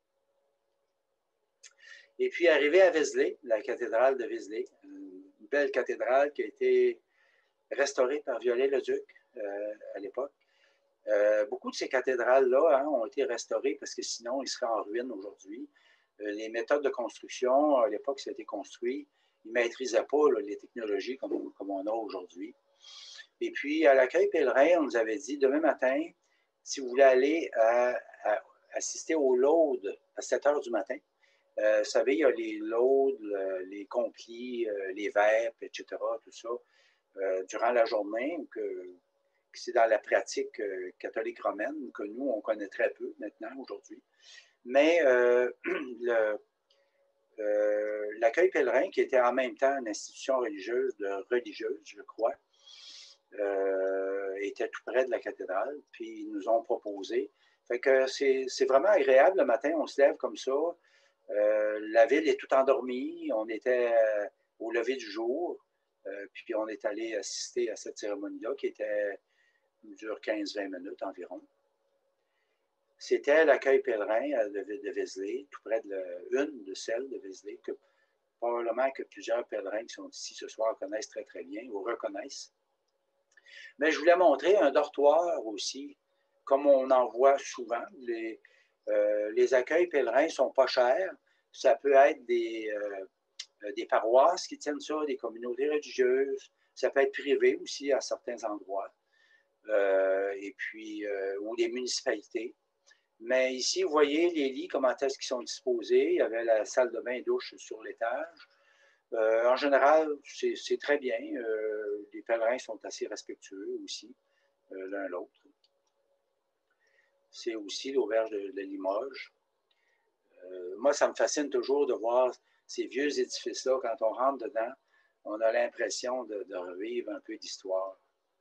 Et puis, arrivé à Vézelay, la cathédrale de Vézelay, une belle cathédrale qui a été restaurée par Viollet-le-Duc euh, à l'époque. Euh, beaucoup de ces cathédrales-là hein, ont été restaurées parce que sinon, ils seraient en ruine aujourd'hui. Euh, les méthodes de construction, à l'époque, ça a été construit, ils ne maîtrisaient pas là, les technologies comme, comme on a aujourd'hui. Et puis, à l'accueil pèlerin, on nous avait dit, demain matin, si vous voulez aller à, à, assister au load à sept heures du matin, euh, vous savez, il y a les loads, les complis, euh, les vêpres, et cetera, tout ça, euh, durant la journée, que, que c'est dans la pratique euh, catholique romaine, que nous, on connaît très peu maintenant, aujourd'hui. Mais euh, le, euh, l'accueil pèlerin, qui était en même temps une institution religieuse, de religieuse, je crois, Euh, était tout près de la cathédrale, puis ils nous ont proposé. Fait que c'est vraiment agréable le matin, on se lève comme ça. Euh, la ville est tout endormie, on était euh, au lever du jour, euh, puis on est allé assister à cette cérémonie-là qui était, dure quinze à vingt minutes environ. C'était l'accueil pèlerin de, de Vézelay, tout près de le, une de celles de Vézelay, que probablement que plusieurs pèlerins qui sont ici ce soir connaissent très très bien ou reconnaissent. Mais je voulais montrer un dortoir aussi, comme on en voit souvent. Les, euh, les accueils pèlerins ne sont pas chers. Ça peut être des, euh, des paroisses qui tiennent ça, des communautés religieuses. Ça peut être privé aussi à certains endroits. Euh, et puis, euh, ou des municipalités. Mais ici, vous voyez les lits, comment est-ce qu'ils sont disposés. Il y avait la salle de bain et douche sur l'étage. Euh, en général, c'est très bien. Euh, les pèlerins sont assez respectueux aussi, euh, l'un l'autre. C'est aussi l'auberge de, de Limoges. Euh, moi, ça me fascine toujours de voir ces vieux édifices-là. Quand on rentre dedans, on a l'impression de, de revivre un peu d'histoire.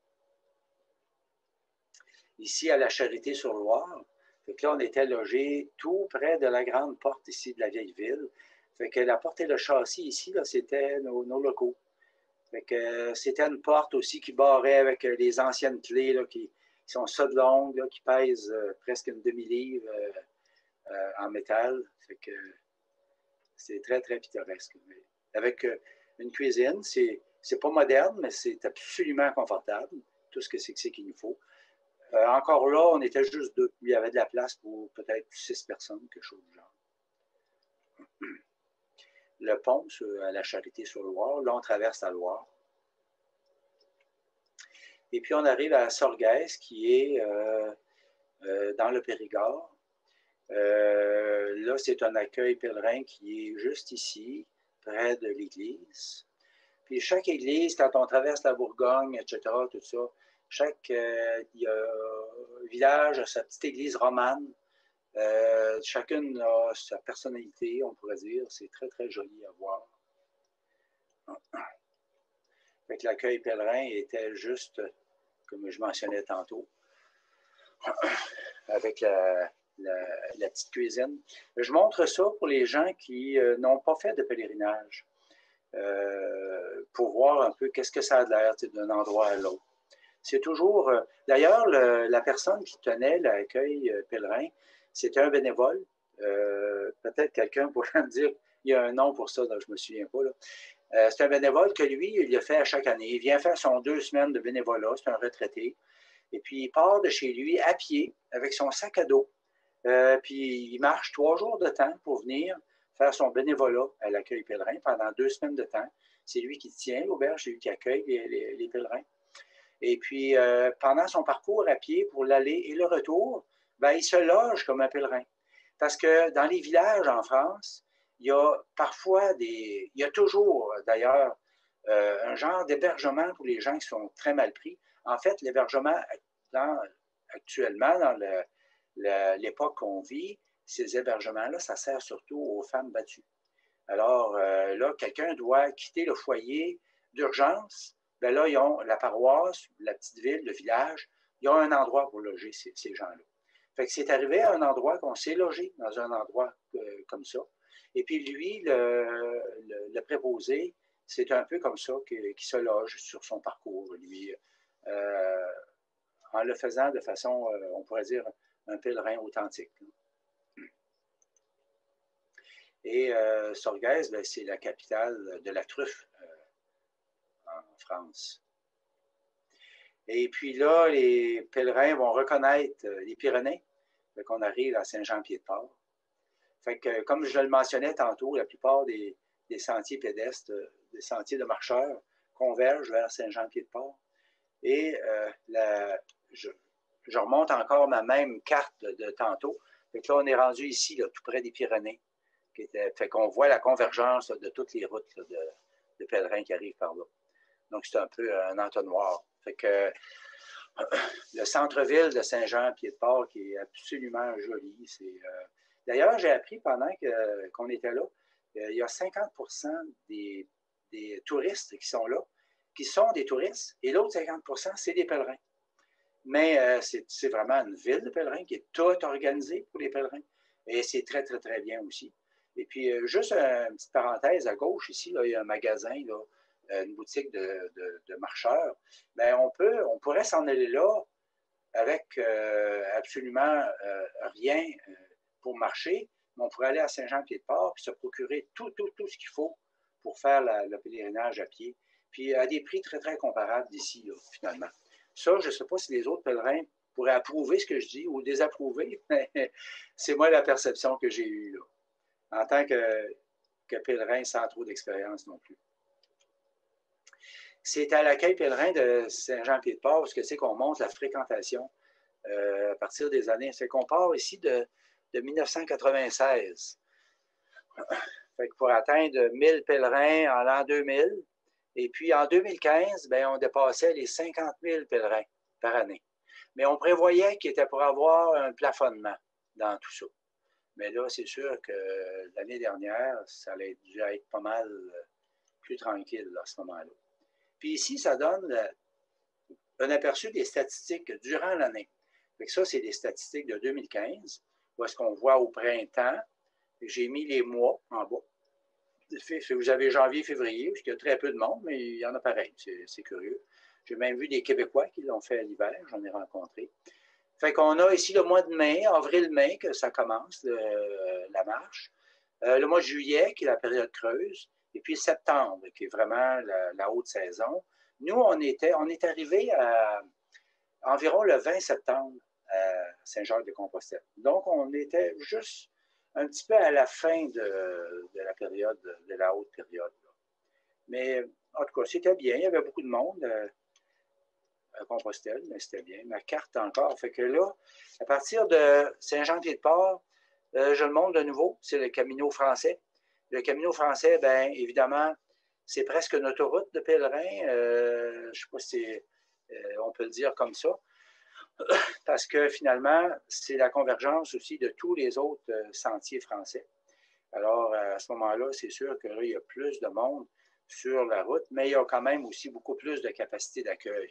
Ici, à la Charité-sur-Loire, là, on était logé tout près de la grande porte ici de la vieille ville. Fait que la porte et le châssis ici, c'était nos, nos locaux. Fait que c'était une porte aussi qui barrait avec les anciennes clés là, qui, qui sont ça de longues, là, qui pèsent euh, presque une demi-livre euh, euh, en métal. Fait que c'est très, très pittoresque. Mais avec euh, une cuisine, c'est pas moderne, mais c'est absolument confortable. Tout ce que c'est que c'est qu'il nous faut. Euh, encore là, on était juste deux. Il y avait de la place pour peut-être six personnes, quelque chose du genre. Le pont à la Charité-sur-Loire. Là, on traverse la Loire. Et puis, on arrive à Sorguès, qui est euh, euh, dans le Périgord. Euh, là, c'est un accueil pèlerin qui est juste ici, près de l'église. Puis, chaque église, quand on traverse la Bourgogne, et cetera, tout ça, chaque euh, il y a un village a sa petite église romane. Euh, chacune a sa personnalité, on pourrait dire. C'est très, très joli à voir. L'accueil pèlerin était juste, comme je mentionnais tantôt, avec la, la, la petite cuisine. Je montre ça pour les gens qui euh, n'ont pas fait de pèlerinage, euh, pour voir un peu qu'est-ce que ça a l'air d'un endroit à l'autre. C'est toujours... Euh, D'ailleurs, la personne qui tenait l'accueil euh, pèlerin, c'était un bénévole. Euh, Peut-être quelqu'un pourrait me dire, il y a un nom pour ça, donc je ne me souviens pas. Là. Euh, c'est un bénévole que lui, il le fait à chaque année. Il vient faire son deux semaines de bénévolat, c'est un retraité. Et puis, il part de chez lui à pied avec son sac à dos. Euh, puis, il marche trois jours de temps pour venir faire son bénévolat à l'accueil pèlerin pendant deux semaines de temps. C'est lui qui tient l'auberge, c'est lui qui accueille les, les, les pèlerins. Et puis, euh, pendant son parcours à pied pour l'aller et le retour, ben, il se loge comme un pèlerin. Parce que dans les villages en France, il y a parfois des... Il y a toujours, d'ailleurs, euh, un genre d'hébergement pour les gens qui sont très mal pris. En fait, l'hébergement dans, actuellement, dans l'époque qu'on vit, ces hébergements-là, ça sert surtout aux femmes battues. Alors euh, là, quelqu'un doit quitter le foyer d'urgence. Bien là, ils ont la paroisse, la petite ville, le village, ils ont un endroit pour loger ces, ces gens-là. Fait que c'est arrivé à un endroit qu'on s'est logé dans un endroit euh, comme ça. Et puis lui, le, le, le préposé, c'est un peu comme ça qu'il qui se loge sur son parcours, lui, euh, en le faisant de façon, euh, on pourrait dire, un pèlerin authentique. Et euh, Sorguès, ben, c'est la capitale de la truffe euh, en France. Et puis là, les pèlerins vont reconnaître les Pyrénées, fait qu'on arrive à Saint-Jean-Pied-de-Port. Fait que, comme je le mentionnais tantôt, la plupart des, des sentiers pédestres, des sentiers de marcheurs, convergent vers Saint-Jean-Pied-de-Port. Et euh, la, je, je remonte encore ma même carte de, de tantôt. Fait que là, on est rendu ici, là, tout près des Pyrénées. Qui était, fait qu'on voit la convergence là, de toutes les routes là, de, de pèlerins qui arrivent par là. Donc, c'est un peu un entonnoir. Fait que euh, le centre-ville de Saint-Jean-Pied-de-Port qui est absolument joli. Euh... D'ailleurs, j'ai appris pendant que, qu'on était là, il y a cinquante pour cent des, des touristes qui sont là, qui sont des touristes, et l'autre cinquante pour cent, c'est des pèlerins. Mais euh, c'est vraiment une ville de pèlerins qui est toute organisée pour les pèlerins. Et c'est très, très, très bien aussi. Et puis, euh, juste une petite parenthèse, à gauche, ici, là, il y a un magasin, là, une boutique de, de, de marcheurs. Bien, on, peut, on pourrait s'en aller là avec euh, absolument euh, rien pour marcher, mais on pourrait aller à Saint-Jean-Pied-de-Port et se procurer tout, tout, tout ce qu'il faut pour faire la, le pèlerinage à pied. Puis, à des prix très, très comparables d'ici, là, finalement. Ça, je ne sais pas si les autres pèlerins pourraient approuver ce que je dis ou désapprouver, mais c'est moi la perception que j'ai eue, là, en tant que, que pèlerin sans trop d'expérience non plus. C'est à l'accueil pèlerin de Saint-Jean-Pied-de-Port parce que c'est qu'on monte la fréquentation euh, à partir des années. C'est qu'on part ici de, de mille neuf cent quatre-vingt-seize. Fait que pour atteindre mille pèlerins en l'an deux mille, et puis en deux mille quinze, bien, on dépassait les cinquante mille pèlerins par année. Mais on prévoyait qu'il était pour avoir un plafonnement dans tout ça. Mais là, c'est sûr que l'année dernière, ça allait dû être pas mal plus tranquille là, à ce moment-là. Puis ici, ça donne un aperçu des statistiques durant l'année. Ça, c'est des statistiques de deux mille quinze, où est-ce qu'on voit au printemps. J'ai mis les mois en bas. Vous avez janvier, février, parce qu'il y a très peu de monde, mais il y en a pareil. C'est curieux. J'ai même vu des Québécois qui l'ont fait à l'hiver, j'en ai rencontré. Fait qu'on a ici le mois de mai, avril-mai, que ça commence, le, la marche. Euh, le mois de juillet, qui est la période creuse. Et puis septembre, qui est vraiment la, la haute saison. Nous, on, était, on est arrivé à environ le vingt septembre à Saint-Jacques-de-Compostelle. Donc, on était juste un petit peu à la fin de, de la période, de la haute période. Mais en tout cas, c'était bien. Il y avait beaucoup de monde à Compostelle, mais c'était bien. Ma carte encore. Fait que là, à partir de Saint-Jean-Pied-de-Port, euh, je le montre de nouveau, c'est le Camino français. Le Camino français, bien évidemment, c'est presque une autoroute de pèlerins. Euh, je ne sais pas si euh, on peut le dire comme ça. Parce que finalement, c'est la convergence aussi de tous les autres euh, sentiers français. Alors, à ce moment-là, c'est sûr qu'il y a plus de monde sur la route, mais il y a quand même aussi beaucoup plus de capacité d'accueil.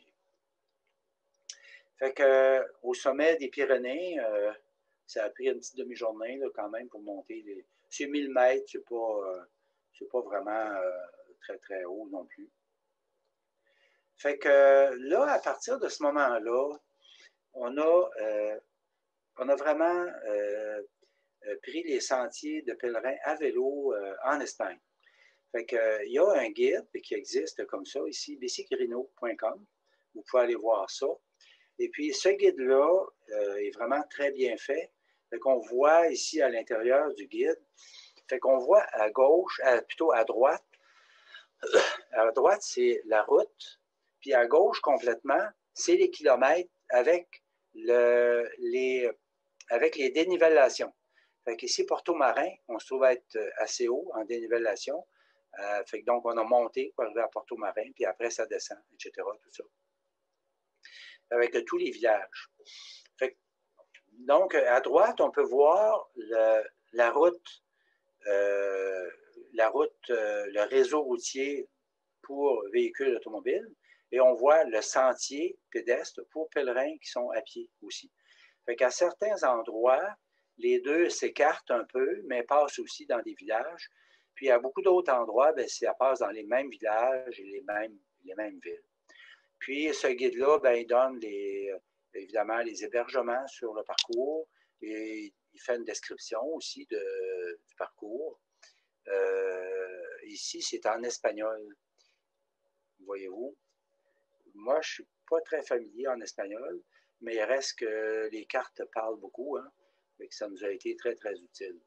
Fait qu'au sommet des Pyrénées, euh, ça a pris une petite demi-journée quand même pour monter. Les... C'est mille mètres, c'est pas, euh, c'est pas vraiment euh, très, très haut non plus. Fait que là, à partir de ce moment-là, on a, euh, on a vraiment euh, pris les sentiers de pèlerins à vélo euh, en Espagne. Fait que, euh, il y a un guide qui existe comme ça ici, bicigrino point com. Vous pouvez aller voir ça. Et puis, ce guide-là euh, est vraiment très bien fait. Fait qu'on voit ici à l'intérieur du guide, fait qu'on voit à gauche, à, plutôt à droite, à droite, c'est la route, puis à gauche, complètement, c'est les kilomètres avec, le, les, avec les dénivellations. Fait qu'ici, Porto Marin, on se trouve être assez haut en dénivellation. Euh, fait que donc, on a monté pour arriver à Porto-Marin, puis après, ça descend, et cetera, tout ça. Avec euh, tous les villages. Fait que, donc, à droite, on peut voir le, la route, euh, la route, euh, le réseau routier pour véhicules automobiles, et on voit le sentier pédestre pour pèlerins qui sont à pied aussi. Fait qu'à certains endroits, les deux s'écartent un peu, mais passent aussi dans des villages. Puis à beaucoup d'autres endroits, bien, ça passe dans les mêmes villages et les mêmes, les mêmes villes. Puis ce guide-là, bien, il donne les, évidemment les hébergements sur le parcours et il fait une description aussi de, du parcours. Euh, ici, c'est en espagnol. Voyez-vous? Moi, je ne suis pas très familier en espagnol, mais il reste que les cartes parlent beaucoup, hein, et que ça nous a été très, très utile.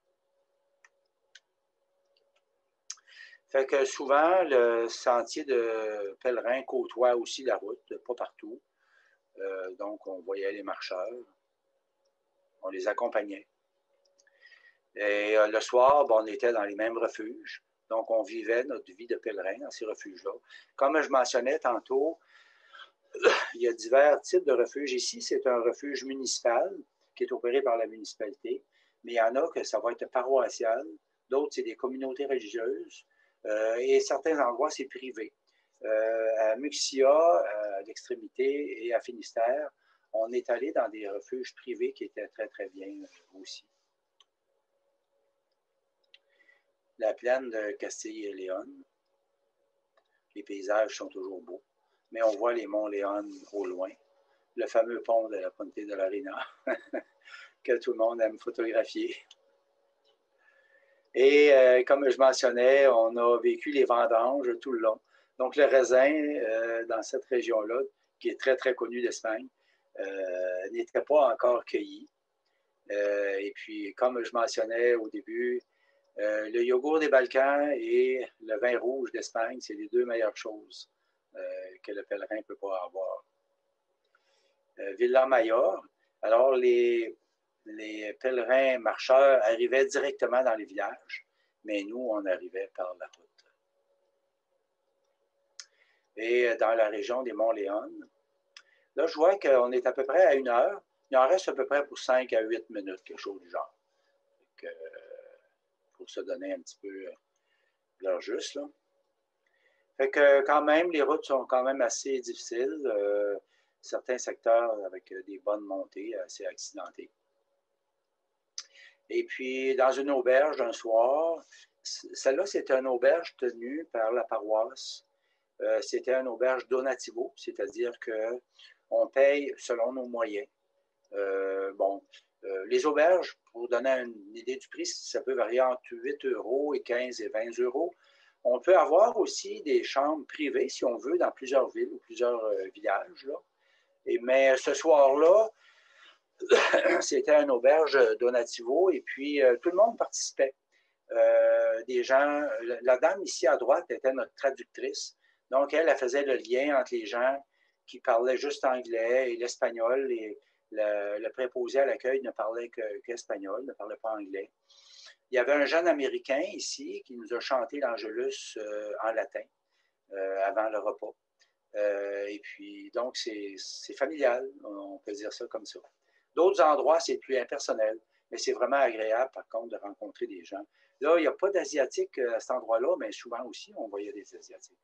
Fait que souvent, le sentier de pèlerin côtoie aussi la route, pas partout. Euh, donc, on voyait les marcheurs, on les accompagnait. Et euh, le soir, bon, on était dans les mêmes refuges. Donc, on vivait notre vie de pèlerin dans ces refuges-là. Comme je mentionnais tantôt, il y a divers types de refuges. Ici, c'est un refuge municipal qui est opéré par la municipalité, mais il y en a que ça va être paroissial, d'autres, c'est des communautés religieuses, euh, et certains endroits, c'est privé. Euh, à Muxia, à l'extrémité, et à Finistère, on est allé dans des refuges privés qui étaient très, très bien aussi. La plaine de Castille et Léon, les paysages sont toujours beaux, mais on voit les monts Léon au loin, le fameux pont de la Ponte de l'Arena, que tout le monde aime photographier. Et euh, comme je mentionnais, on a vécu les vendanges tout le long. Donc le raisin, euh, dans cette région-là, qui est très, très connue d'Espagne, euh, n'était pas encore cueilli. Euh, et puis, comme je mentionnais au début, euh, le yogourt des Balkans et le vin rouge d'Espagne, c'est les deux meilleures choses euh, que le pèlerin ne peut pas avoir. Euh, Villa Mayor, alors les, les pèlerins marcheurs arrivaient directement dans les villages, mais nous, on arrivait par la route. Et dans la région des Monts Léon, là, je vois qu'on est à peu près à une heure. Il en reste à peu près pour cinq à huit minutes, quelque chose du genre. Donc, euh, pour se donner un petit peu l'heure juste, là. Fait que quand même, les routes sont quand même assez difficiles. Euh, certains secteurs avec des bonnes montées assez accidentées. Et puis, dans une auberge un soir, celle-là, c'était une auberge tenue par la paroisse. Euh, c'était une auberge donativo, c'est-à-dire qu'on paye selon nos moyens. Euh, bon, euh, les auberges, pour donner une idée du prix, ça peut varier entre huit euros et quinze et vingt euros. On peut avoir aussi des chambres privées, si on veut, dans plusieurs villes ou plusieurs euh, villages. Là. Et, mais ce soir-là, c'était une auberge donativo et puis euh, tout le monde participait. Euh, des gens, la dame ici à droite était notre traductrice. Donc, elle, elle faisait le lien entre les gens qui parlaient juste anglais et l'espagnol. Et le, le préposé à l'accueil ne parlait qu'espagnol, ne parlait pas anglais. Il y avait un jeune Américain ici qui nous a chanté l'Angelus euh, en latin euh, avant le repas. Euh, et puis, donc, c'est familial, on peut dire ça comme ça. D'autres endroits, c'est plus impersonnel, mais c'est vraiment agréable, par contre, de rencontrer des gens. Là, il n'y a pas d'Asiatiques à cet endroit-là, mais souvent aussi, on voyait des Asiatiques.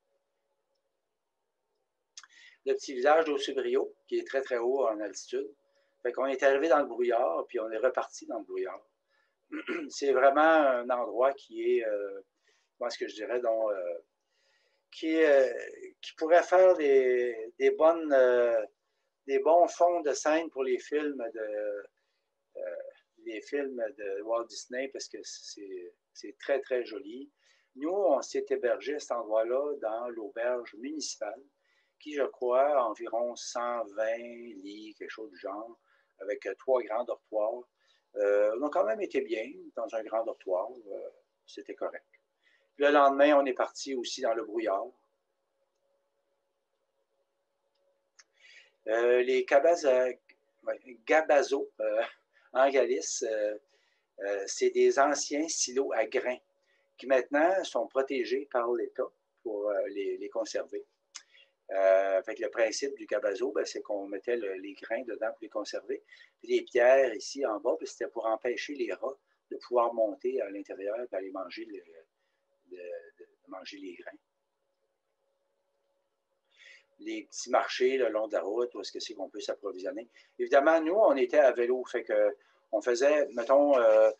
Le petit village d'Aussubrio, qui est très, très haut en altitude. Fait qu'on est arrivé dans le brouillard, puis on est reparti dans le brouillard. C'est vraiment un endroit qui est, euh, comment est-ce que je dirais, donc, euh, qui, euh, qui pourrait faire des, des, bonnes, euh, des bons fonds de scène pour les films de, euh, les films de Walt Disney, parce que c'est très, très joli. Nous, on s'est hébergé à cet endroit-là dans l'auberge municipale, qui, je crois, a environ cent vingt lits, quelque chose du genre, avec trois grands dortoirs. Euh, on a quand même été bien dans un grand dortoir. Euh, C'était correct. Puis le lendemain, on est parti aussi dans le brouillard. Euh, les Gabazo, Gabazo euh, en Galice, euh, euh, c'est des anciens silos à grains qui maintenant sont protégés par l'État pour euh, les, les conserver. Euh, fait que le principe du cabazo, ben, c'est qu'on mettait le, les grains dedans pour les conserver. Puis les pierres ici en bas, c'était pour empêcher les rats de pouvoir monter à l'intérieur et aller manger, le, de, de, de manger les grains. Les petits marchés le long de la route, où est-ce que c'est qu'on peut s'approvisionner. Évidemment, nous, on était à vélo, fait que on faisait, mettons, euh,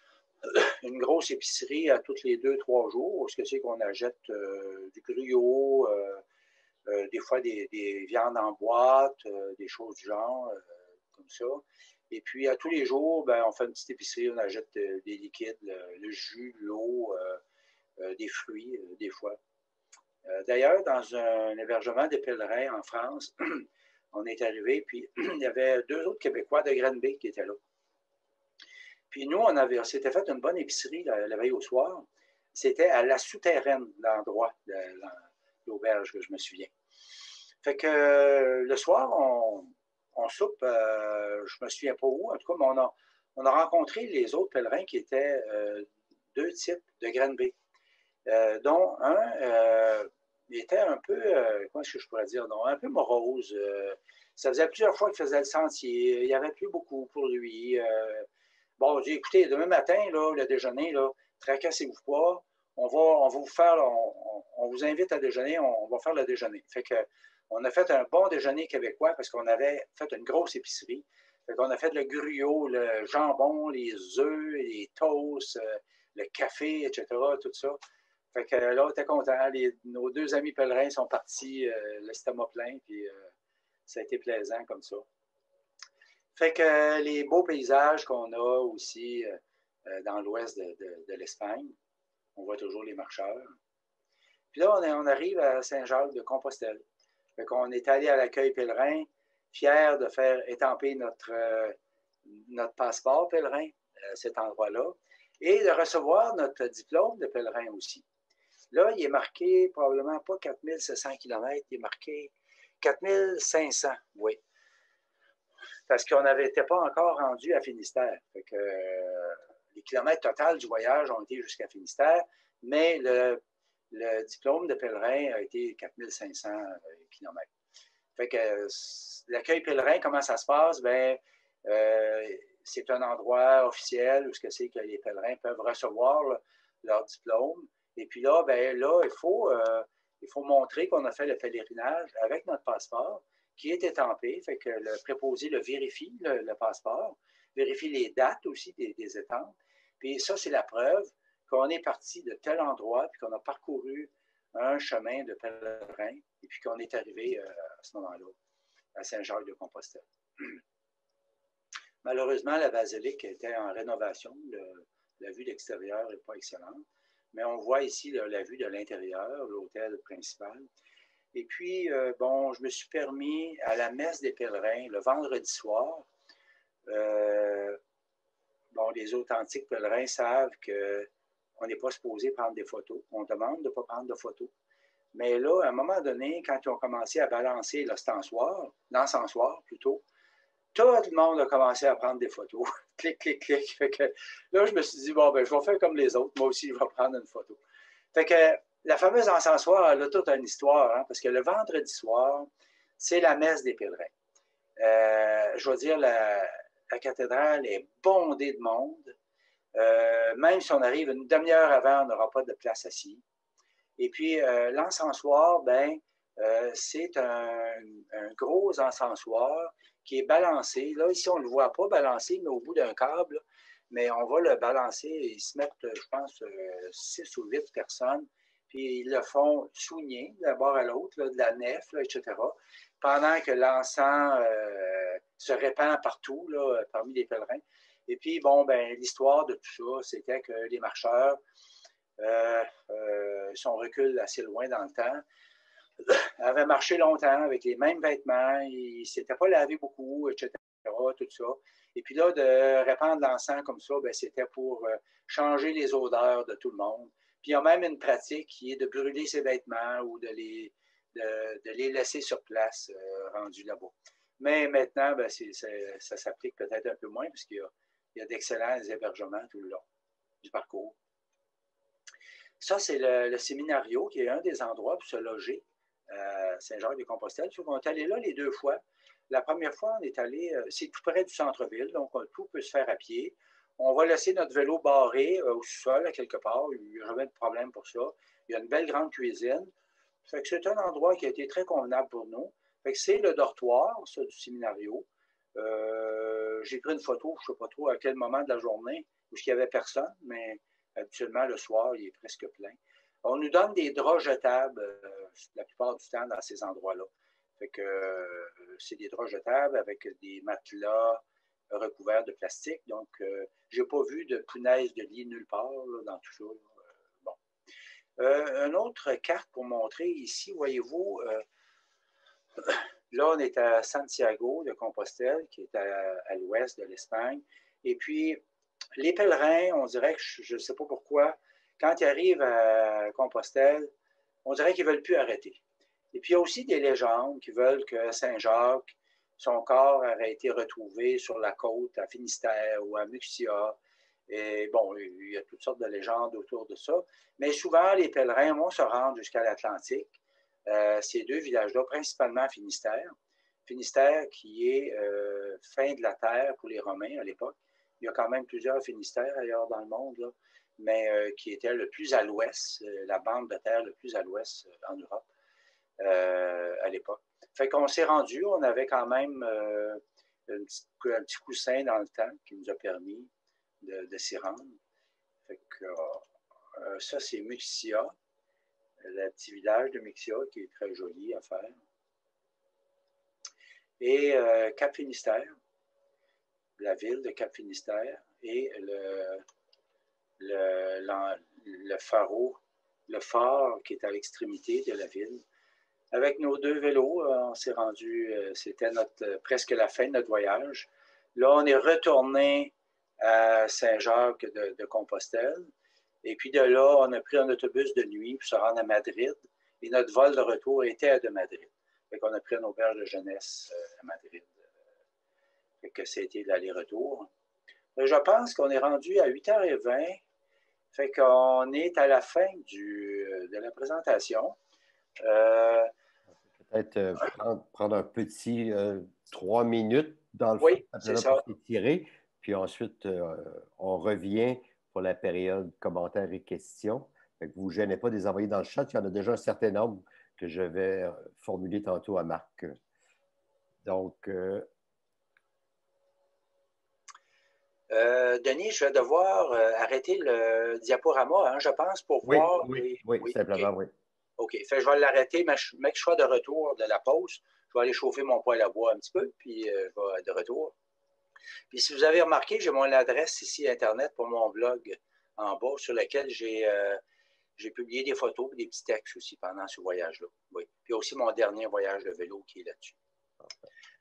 une grosse épicerie à tous les deux, trois jours, où est-ce que c'est qu'on achète euh, du gruau, euh, euh, des fois des, des viandes en boîte, euh, des choses du genre, euh, comme ça. Et puis, à tous les jours, ben, on fait une petite épicerie, on achète euh, des liquides, le, le jus, l'eau, euh, euh, des fruits, euh, des fois. Euh, D'ailleurs, dans un hébergement des pèlerins en France, on est arrivé, puis il y avait deux autres Québécois de Granby qui étaient là. Puis nous, on, avait, on s'était fait une bonne épicerie la, la veille au soir. C'était à la souterraine, l'endroit de l'auberge que je me souviens. Fait que euh, le soir, on, on soupe, euh, je me souviens pas où, en tout cas, mais on a, on a rencontré les autres pèlerins qui étaient euh, deux types de Granby, euh, dont un euh, était un peu, euh, comment est-ce que je pourrais dire, non, un peu morose. Euh, ça faisait plusieurs fois qu'il faisait le sentier, il n'y avait plus beaucoup pour lui. Euh, bon, j'ai dit, écoutez, demain matin, là, le déjeuner, là, tracassez-vous pas, on va, on va vous faire, on, on, on vous invite à déjeuner, on, on va faire le déjeuner. Fait que on a fait un bon déjeuner québécois parce qu'on avait fait une grosse épicerie. Fait qu'on a fait le gruau, le jambon, les œufs, les toasts, euh, le café, et cetera, tout ça. Fait que là, on était contents. Les, nos deux amis pèlerins sont partis euh, l'estomac plein, puis euh, ça a été plaisant comme ça. Fait que euh, les beaux paysages qu'on a aussi euh, dans l'ouest de, de, de l'Espagne, on voit toujours les marcheurs. Puis là, on, est, on arrive à Saint-Jacques-de-Compostelle. Fait qu'on est allé à l'accueil pèlerin, fiers de faire étamper notre, euh, notre passeport pèlerin à cet endroit-là, et de recevoir notre diplôme de pèlerin aussi. Là, il est marqué probablement pas quatre mille sept cents kilomètres, il est marqué quatre mille cinq cents, oui. Parce qu'on n'était pas encore rendu à Finistère. Fait que, euh, les kilomètres totaux du voyage ont été jusqu'à Finistère, mais le, le diplôme de pèlerin a été quatre mille cinq cents kilomètres. Fait que euh, l'accueil pèlerin, comment ça se passe? Ben, euh, c'est un endroit officiel où ce que c'est que les pèlerins peuvent recevoir là, leur diplôme. Et puis là, ben, là il, faut, euh, il faut montrer qu'on a fait le pèlerinage avec notre passeport qui est étampé. Fait que le préposé le vérifie, le, le passeport, vérifie les dates aussi des, des étampes. Puis ça, c'est la preuve qu'on est parti de tel endroit puis qu'on a parcouru un chemin de pèlerin et puis qu'on est arrivé euh, à ce moment-là à Saint-Jacques-de-Compostelle. Malheureusement, la basilique était en rénovation. Le, la vue d'extérieur n'est pas excellente. Mais on voit ici là, la vue de l'intérieur, l'hôtel principal. Et puis, euh, bon, je me suis permis à la messe des pèlerins le vendredi soir. Euh, bon, les authentiques pèlerins savent qu'on n'est pas supposé prendre des photos. On demande de ne pas prendre de photos. Mais là, à un moment donné, quand ils ont commencé à balancer l'encensoir, l'encensoir plutôt, tout le monde a commencé à prendre des photos. Clic, clic, clic. Fait que là, je me suis dit, bon, ben, je vais faire comme les autres. Moi aussi, je vais prendre une photo. Fait que la fameuse encensoir, elle a toute une histoire, hein, parce que le vendredi soir, c'est la messe des pèlerins. Euh, je veux dire, la, la cathédrale est bondée de monde. Euh, même si on arrive une demi-heure avant, on n'aura pas de place assise. Et puis, euh, l'encensoir, ben, euh, c'est un, un gros encensoir qui est balancé. Là, ici, on ne le voit pas balancé, mais au bout d'un câble, là, mais on va le balancer. Ils se mettent, je pense, euh, six ou huit personnes, puis ils le font soigner d'un bord à l'autre, de la nef, là, et cetera, pendant que l'encens euh, se répand partout, là, parmi les pèlerins. Et puis, bon, ben, l'histoire de tout ça, c'était que les marcheurs, Euh, euh, son recul assez loin dans le temps, avait marché longtemps avec les mêmes vêtements, il ne s'était pas lavé beaucoup, et cetera, tout ça. Et puis là, de répandre l'encens comme ça, ben, c'était pour euh, changer les odeurs de tout le monde. Puis il y a même une pratique qui est de brûler ses vêtements ou de les, de, de les laisser sur place, euh, rendus là-bas. Mais maintenant, ben, c'est, c'est, ça s'applique peut-être un peu moins, puisqu'il y a, il y a d'excellents hébergements tout le long du parcours. Ça, c'est le, le Séminario, qui est un des endroits pour se loger à Saint-Jacques-de-Compostelle. On est allé là les deux fois. La première fois, on est allé, c'est tout près du centre-ville, donc tout peut se faire à pied. On va laisser notre vélo barré euh, au sous-sol, à quelque part. Il n'y a jamais de problème pour ça. Il y a une belle grande cuisine. Fait que c'est un endroit qui a été très convenable pour nous. Fait que c'est le dortoir, ça, du Séminario. Euh, j'ai pris une photo, je ne sais pas trop à quel moment de la journée, où il n'y avait personne, mais habituellement, le soir, il est presque plein. On nous donne des draps jetables euh, la plupart du temps dans ces endroits-là. Fait que euh, c'est des draps jetables avec des matelas recouverts de plastique. Donc, euh, je n'ai pas vu de punaise de lit nulle part là, dans tout ça. Euh, bon. Euh, une autre carte pour montrer ici, voyez-vous, euh, là, on est à Santiago de Compostelle, qui est à, à l'ouest de l'Espagne. Et puis, les pèlerins, on dirait que je ne sais pas pourquoi, quand ils arrivent à Compostelle, on dirait qu'ils ne veulent plus arrêter. Et puis, il y a aussi des légendes qui veulent que Saint-Jacques, son corps aurait été retrouvé sur la côte à Finistère ou à Muxia. Et bon, il y a toutes sortes de légendes autour de ça. Mais souvent, les pèlerins vont se rendre jusqu'à l'Atlantique. Euh, ces deux villages-là, principalement Finistère. Finistère qui est euh, fin de la terre pour les Romains à l'époque. Il y a quand même plusieurs Finistères ailleurs dans le monde, là, mais euh, qui était le plus à l'ouest, euh, la bande de terre le plus à l'ouest euh, en Europe euh, à l'époque. Fait qu'on s'est rendu, on avait quand même euh, un, petit, un petit coussin dans le temps qui nous a permis de, de s'y rendre. Fait que euh, ça, c'est Muxia, le petit village de Muxia qui est très joli à faire. Et euh, Cap-Finistère, la ville de Cap-Finistère et le, le, le, le pharo, le phare qui est à l'extrémité de la ville. Avec nos deux vélos, on s'est rendu, c'était notre, presque la fin de notre voyage. Là, on est retourné à Saint-Jacques de, de Compostelle. Et puis de là, on a pris un autobus de nuit pour se rendre à Madrid. Et notre vol de retour était à de Madrid. Fait qu'on a pris une auberge de jeunesse à Madrid. Fait que c'était l'aller-retour. Je pense qu'on est rendu à huit heures vingt. Fait qu'on est à la fin du, de la présentation. Euh, Peut-être euh, prendre, prendre un petit euh, trois minutes dans le oui, fond, c'est là, ça. pour s'étirer. Puis ensuite, euh, on revient pour la période commentaires et questions. Fait que vous ne gênez pas de les envoyer dans le chat. Il y en a déjà un certain nombre que je vais formuler tantôt à Marc. Donc, euh... Euh, Denis, je vais devoir euh, arrêter le diaporama, hein, je pense, pour oui, voir. Oui, les... oui, oui, simplement, okay. oui. OK. Fait, je vais l'arrêter, mais mec, je serai de retour de la pause. Je vais aller chauffer mon poêle à bois un petit peu, puis euh, je vais être de retour. Puis si vous avez remarqué, j'ai mon adresse ici, Internet, pour mon blog en bas, sur lequel j'ai euh, publié des photos et des petits textes aussi pendant ce voyage-là. Oui. Puis aussi mon dernier voyage de vélo qui est là-dessus.